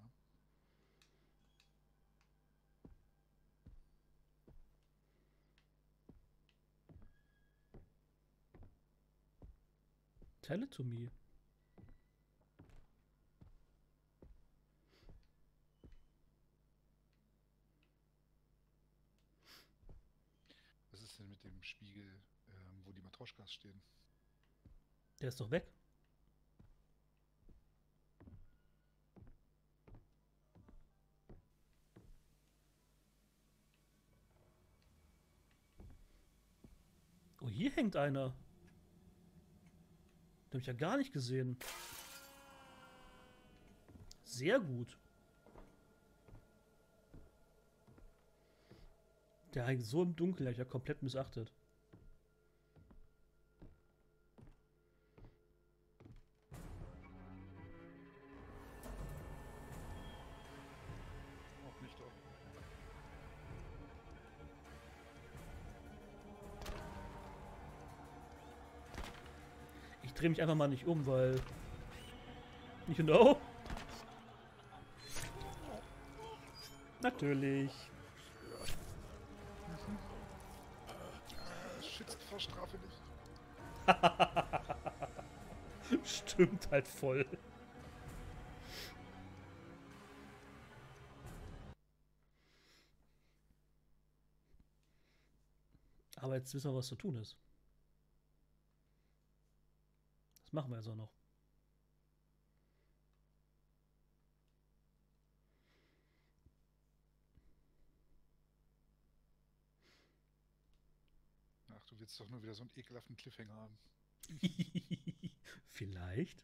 Tell it to me. Was ist denn mit dem Spiegel, wo die Matroschkas stehen? Der ist doch weg. Oh, hier hängt einer. Den habe ich ja gar nicht gesehen. Sehr gut. Der hängt so im Dunkeln, hab ich ja komplett missachtet. Auch nicht doch. Ich drehe mich einfach mal nicht um, weil... You know? Natürlich. Das schützt vor Strafe nicht. Stimmt halt voll. Aber jetzt wissen wir, was zu tun ist. Das machen wir jetzt auch noch. Ach, du willst doch nur wieder so einen ekelhaften Cliffhanger haben. Vielleicht.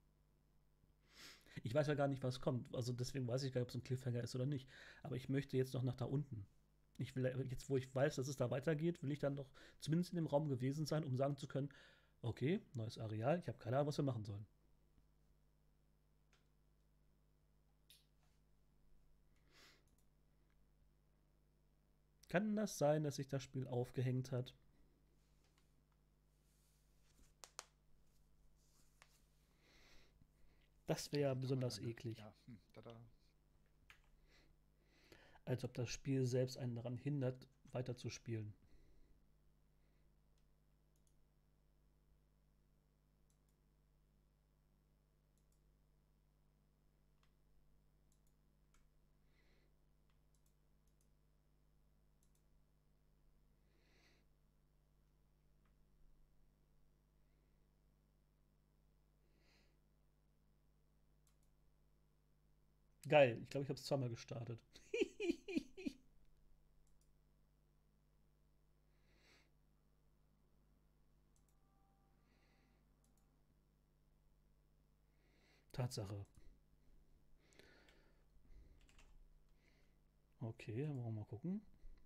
Ich weiß ja gar nicht, was kommt. Also deswegen weiß ich gar nicht, ob es ein Cliffhanger ist oder nicht. Aber ich möchte jetzt noch nach da unten. Ich will jetzt, wo ich weiß, dass es da weitergeht, will ich dann noch zumindest in dem Raum gewesen sein, um sagen zu können, okay, neues Areal, ich habe keine Ahnung, was wir machen sollen. Kann das sein, dass sich das Spiel aufgehängt hat? Das wäre ja besonders eklig. Ja, da. Als ob das Spiel selbst einen daran hindert, weiterzuspielen. Geil, ich glaube, ich habe es zweimal gestartet. Tatsache. Okay, dann wollen wir mal gucken.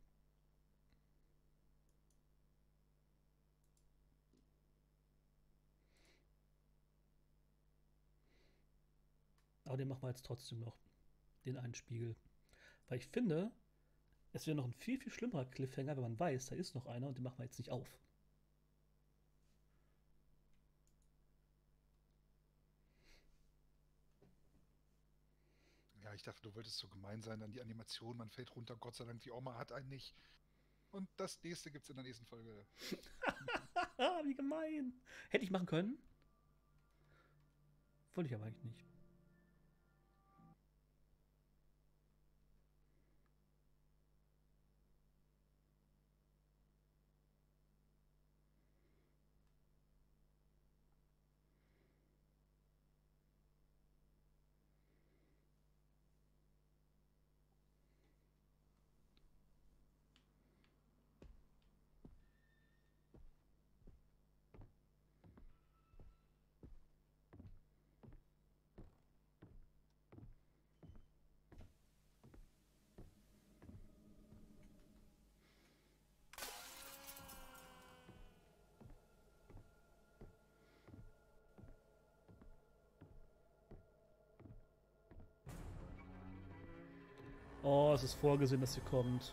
Aber den machen wir jetzt trotzdem noch. Den einen Spiegel. Weil ich finde, es wäre noch ein viel, viel schlimmerer Cliffhanger, wenn man weiß, da ist noch einer und den machen wir jetzt nicht auf. Ja, ich dachte, du wolltest so gemein sein an die Animation. Man fällt runter, Gott sei Dank, die Oma hat einen nicht. Und das nächste gibt's in der nächsten Folge. Wie gemein. Hätte ich machen können. Wollte ich aber eigentlich nicht. Oh, es ist vorgesehen, dass sie kommt.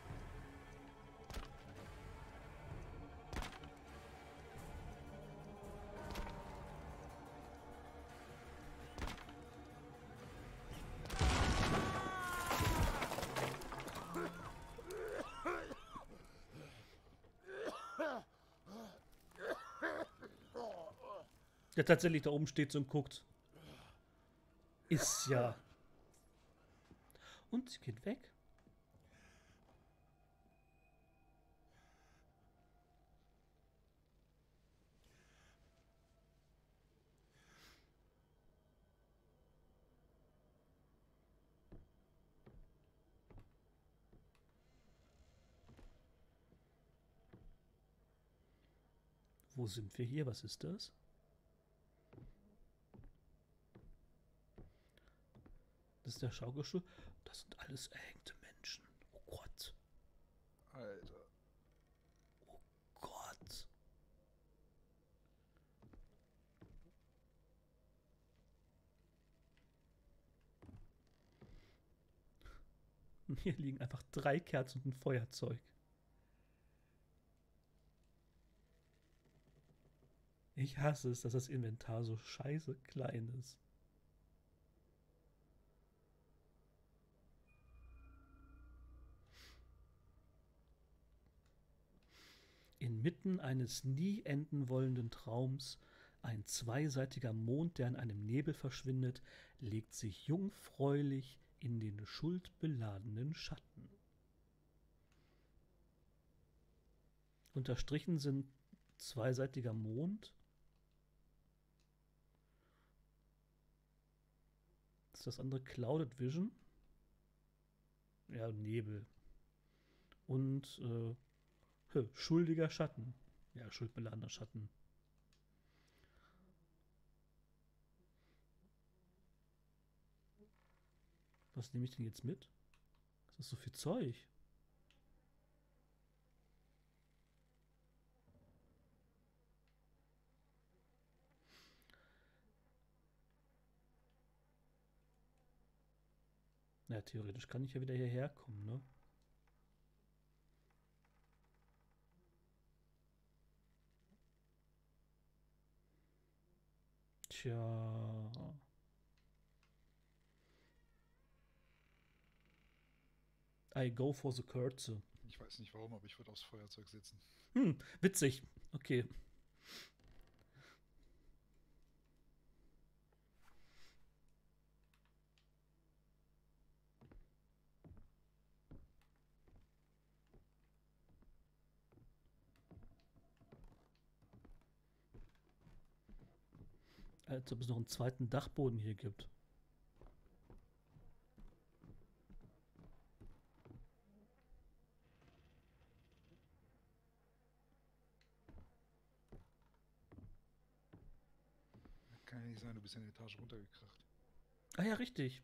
Der tatsächlich da oben steht und guckt. Ist ja. Und sie geht weg. Wo sind wir hier? Was ist das? Das ist der Schaukelstuhl. Das sind alles erhängte Menschen. Oh Gott. Alter. Oh Gott. Und hier liegen einfach 3 Kerzen und ein Feuerzeug. Ich hasse es, dass das Inventar so scheiße klein ist. Inmitten eines nie enden wollenden Traums, ein zweiseitiger Mond, der in einem Nebel verschwindet, legt sich jungfräulich in den schuldbeladenen Schatten. Unterstrichen sind zweiseitiger Mond. Ist das andere Clouded Vision? Ja, Nebel. Und schuldiger Schatten. Ja, schuldbeladener Schatten. Was nehme ich denn jetzt mit? Das ist so viel Zeug. Ja, theoretisch kann ich ja wieder hierher kommen, ne? Tja. I go for the Kürze. Ich weiß nicht warum, aber ich würde aufs Feuerzeug setzen. Witzig. Okay. Als ob es noch einen zweiten Dachboden hier gibt. Kann ja nicht sein, du bist ja eine Etage runtergekracht. Ah ja, richtig.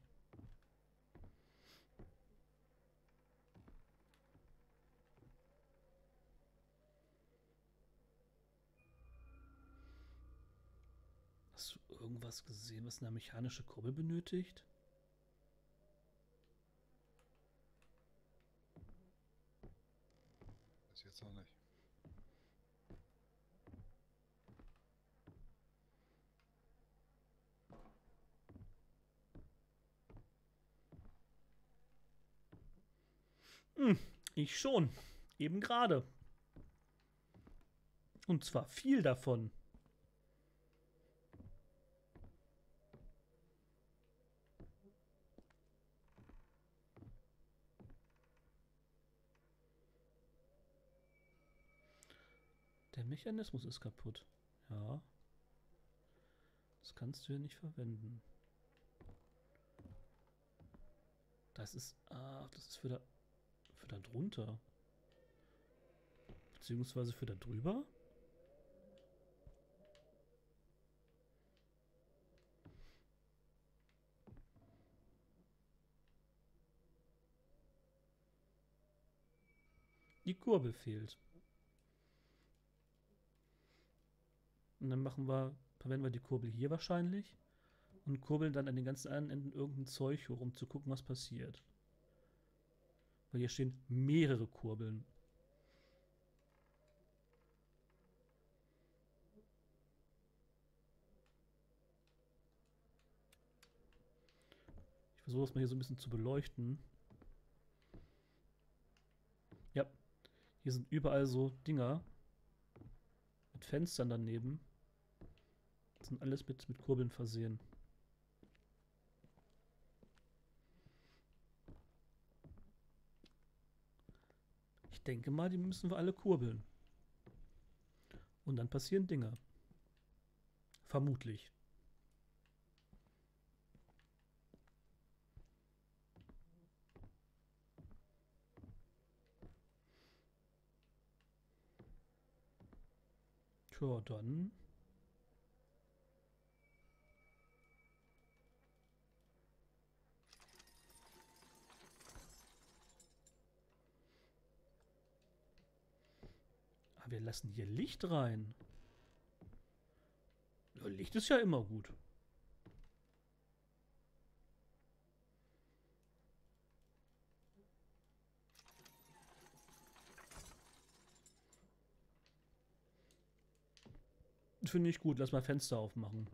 Hast du irgendwas gesehen, was eine mechanische Kurbel benötigt? Das jetzt noch nicht. Ich schon. Eben gerade. Und zwar viel davon. Der Mechanismus ist kaputt. Ja. Das kannst du hier nicht verwenden. Das ist. Ach, das ist für da drunter. Beziehungsweise für da drüber. Die Kurbel fehlt. Und dann verwenden wir die Kurbel hier wahrscheinlich und kurbeln dann an den ganzen anderen Enden irgendein Zeug hoch, um zu gucken, was passiert. Weil hier stehen mehrere Kurbeln. Ich versuche das mal hier so ein bisschen zu beleuchten. Ja, hier sind überall so Dinger mit Fenstern daneben. Das sind alles mit Kurbeln versehen. Ich denke mal, die müssen wir alle kurbeln. Und dann passieren Dinge. Vermutlich. Tja, dann. Ah, wir lassen hier Licht rein. Ja, Licht ist ja immer gut. Finde ich gut. Lass mal Fenster aufmachen.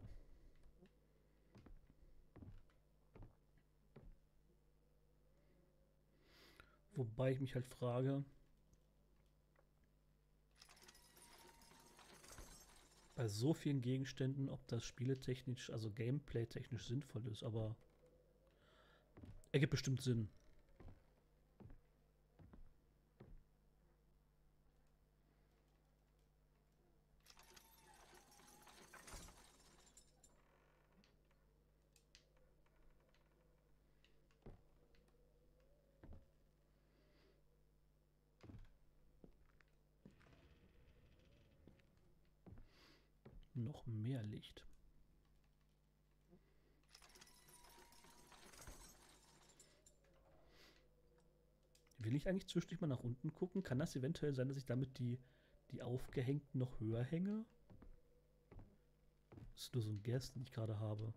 Wobei ich mich halt frage, bei so vielen Gegenständen, ob das spieletechnisch, also gameplay-technisch sinnvoll ist, aber ergibt bestimmt Sinn. Noch mehr Licht. Will ich eigentlich zwischendurch mal nach unten gucken? Kann das eventuell sein, dass ich damit die aufgehängten noch höher hänge? Das ist nur so ein Guess, den ich gerade habe.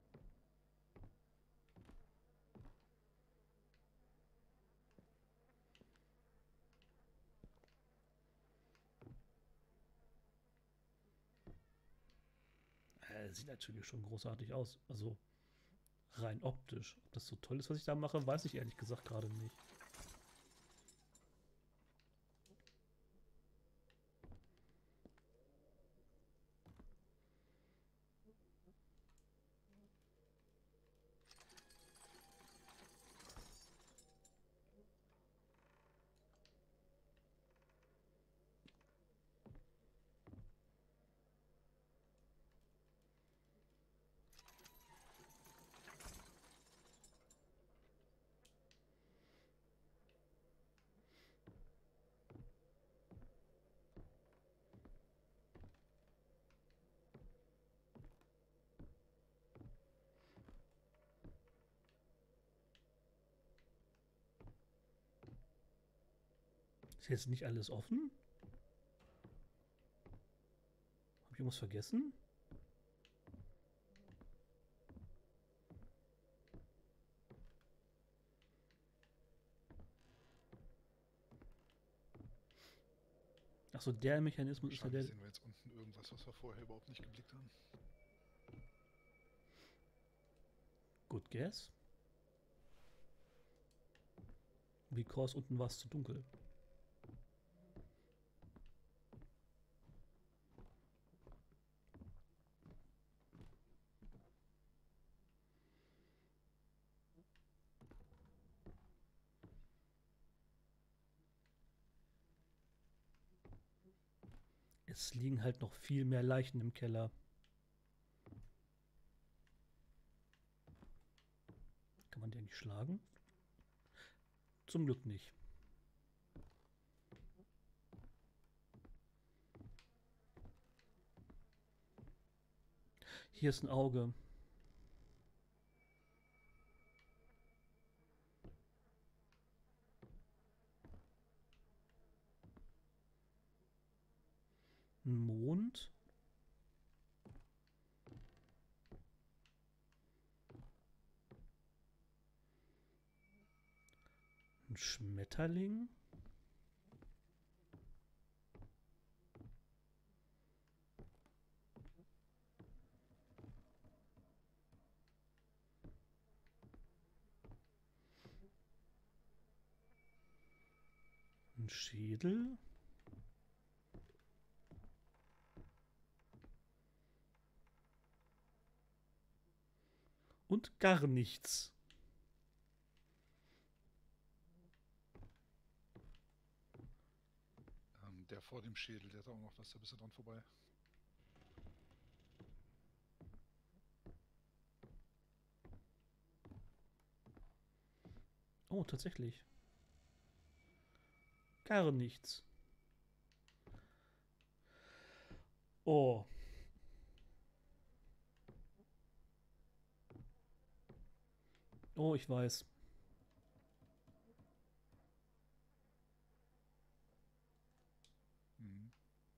Sieht natürlich schon großartig aus. Also rein optisch. Ob das so toll ist, was ich da mache, weiß ich ehrlich gesagt gerade nicht. Ist jetzt nicht alles offen? Habe ich irgendwas vergessen? Achso, der Mechanismus ist ja der. Wahrscheinlich sehen wir jetzt unten irgendwas, was wir vorher überhaupt nicht geblickt haben. Good guess. Because unten war es zu dunkel. Es liegen halt noch viel mehr Leichen im Keller. Kann man die eigentlich schlagen? Zum Glück nicht. Hier ist ein Auge. Ein Mond. Ein Ein Schmetterling? Ein Schädel? Und gar nichts. Der vor dem Schädel, der hat auch noch was, da bist du dran vorbei. Oh, tatsächlich. Gar nichts. Oh. Oh, ich weiß. Mhm.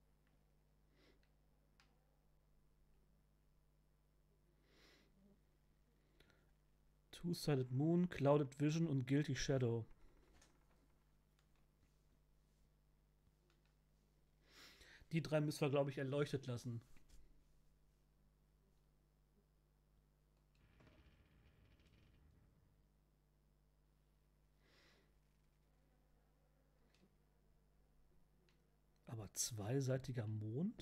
Two-Sided Moon, Clouded Vision und Guilty Shadow. Die drei müssen wir, glaube ich, erleuchtet lassen. Aber zweiseitiger Mond?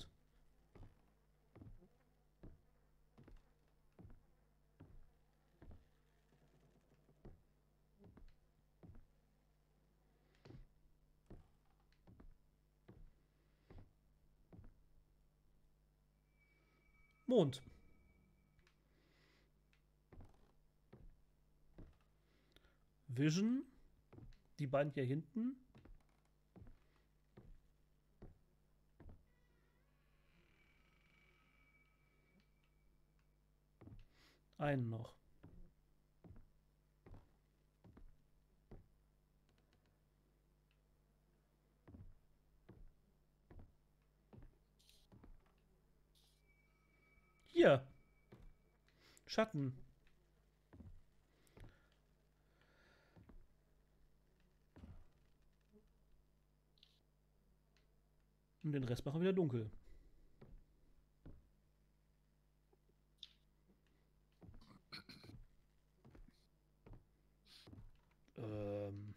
Mond. Vision. Die beiden hier hinten. Einen noch. Hier. Schatten. Und den Rest machen wir wieder dunkel. Ähm.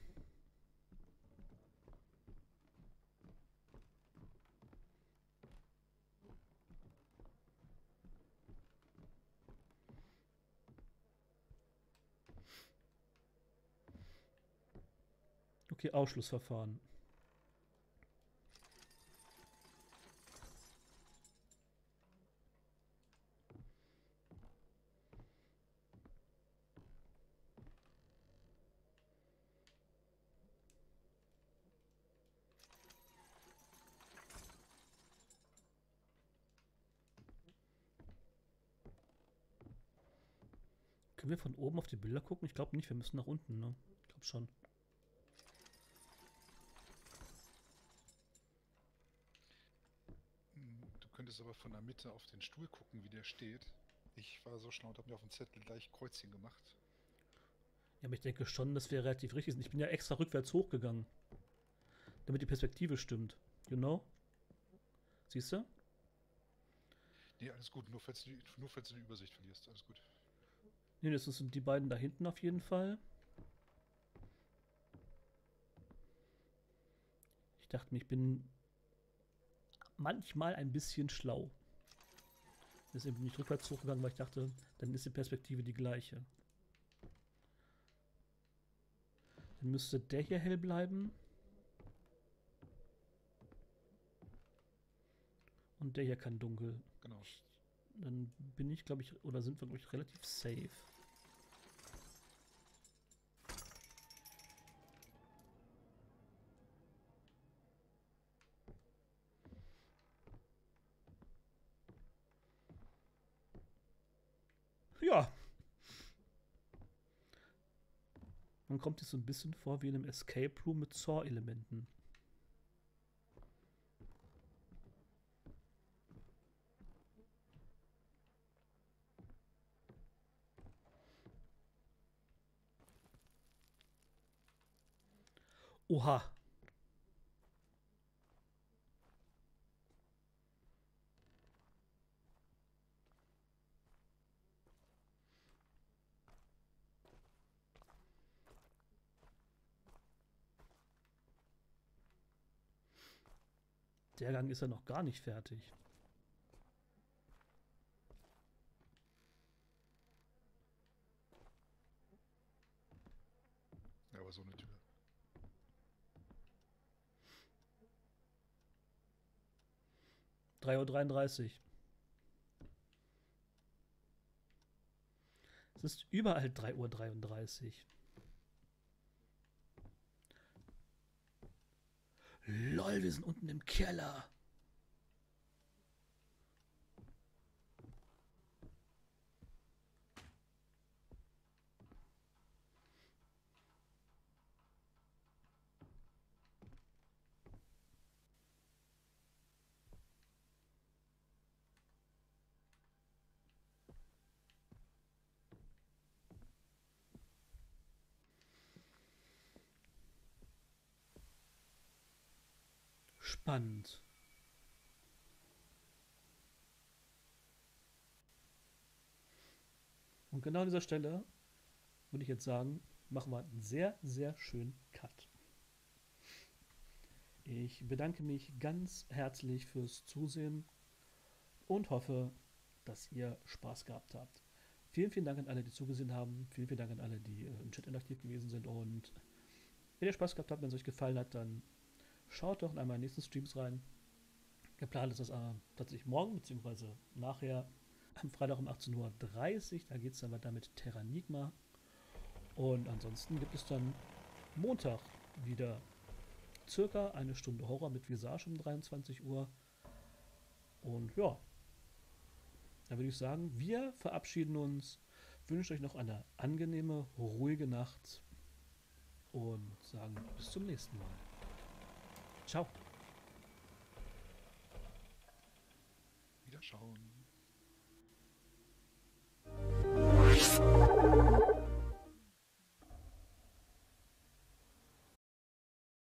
Okay, Ausschlussverfahren. Können wir von oben auf die Bilder gucken? Ich glaube nicht, wir müssen nach unten, ne? Ich glaube schon. Du könntest aber von der Mitte auf den Stuhl gucken, wie der steht. Ich war so schlau und habe mir auf dem Zettel gleich Kreuzchen gemacht. Ja, aber ich denke schon, dass wir relativ richtig sind. Ich bin ja extra rückwärts hochgegangen. Damit die Perspektive stimmt. You know? Siehst du? Nee, alles gut, nur falls du die Übersicht verlierst. Alles gut. Ne, das sind die beiden da hinten auf jeden Fall. Ich dachte mir, ich bin manchmal ein bisschen schlau. Deswegen bin ich rückwärts hochgegangen, weil ich dachte, dann ist die Perspektive die gleiche. Dann müsste der hier hell bleiben. Und der hier kann dunkel. Genau. Dann bin ich, glaube ich, oder sind wir, glaube ich, relativ safe. Ja. Man kommt sich so ein bisschen vor wie in einem Escape Room mit Saw-Elementen. Oha. Der Gang ist ja noch gar nicht fertig. Ja, aber so eine Tür. Uhr 33. Es ist überall 3:33 Uhr. Lol, wir sind unten im Keller. Spannend. Und genau an dieser Stelle würde ich jetzt sagen, machen wir einen sehr, sehr schönen Cut. Ich bedanke mich ganz herzlich fürs Zusehen und hoffe, dass ihr Spaß gehabt habt. Vielen, vielen Dank an alle, die zugesehen haben. Vielen, vielen Dank an alle, die im Chat interaktiv gewesen sind. Und wenn ihr Spaß gehabt habt, wenn es euch gefallen hat, dann schaut doch in einmal in nächsten Streams rein. Geplant ist das tatsächlich morgen, beziehungsweise nachher am Freitag um 18:30 Uhr. Da geht es dann weiter mit Terranigma. Und ansonsten gibt es dann Montag wieder circa eine Stunde Horror mit Visage um 23 Uhr. Und ja, dann würde ich sagen, wir verabschieden uns, wünschen euch noch eine angenehme, ruhige Nacht und sagen bis zum nächsten Mal. Ciao. Wiederschauen.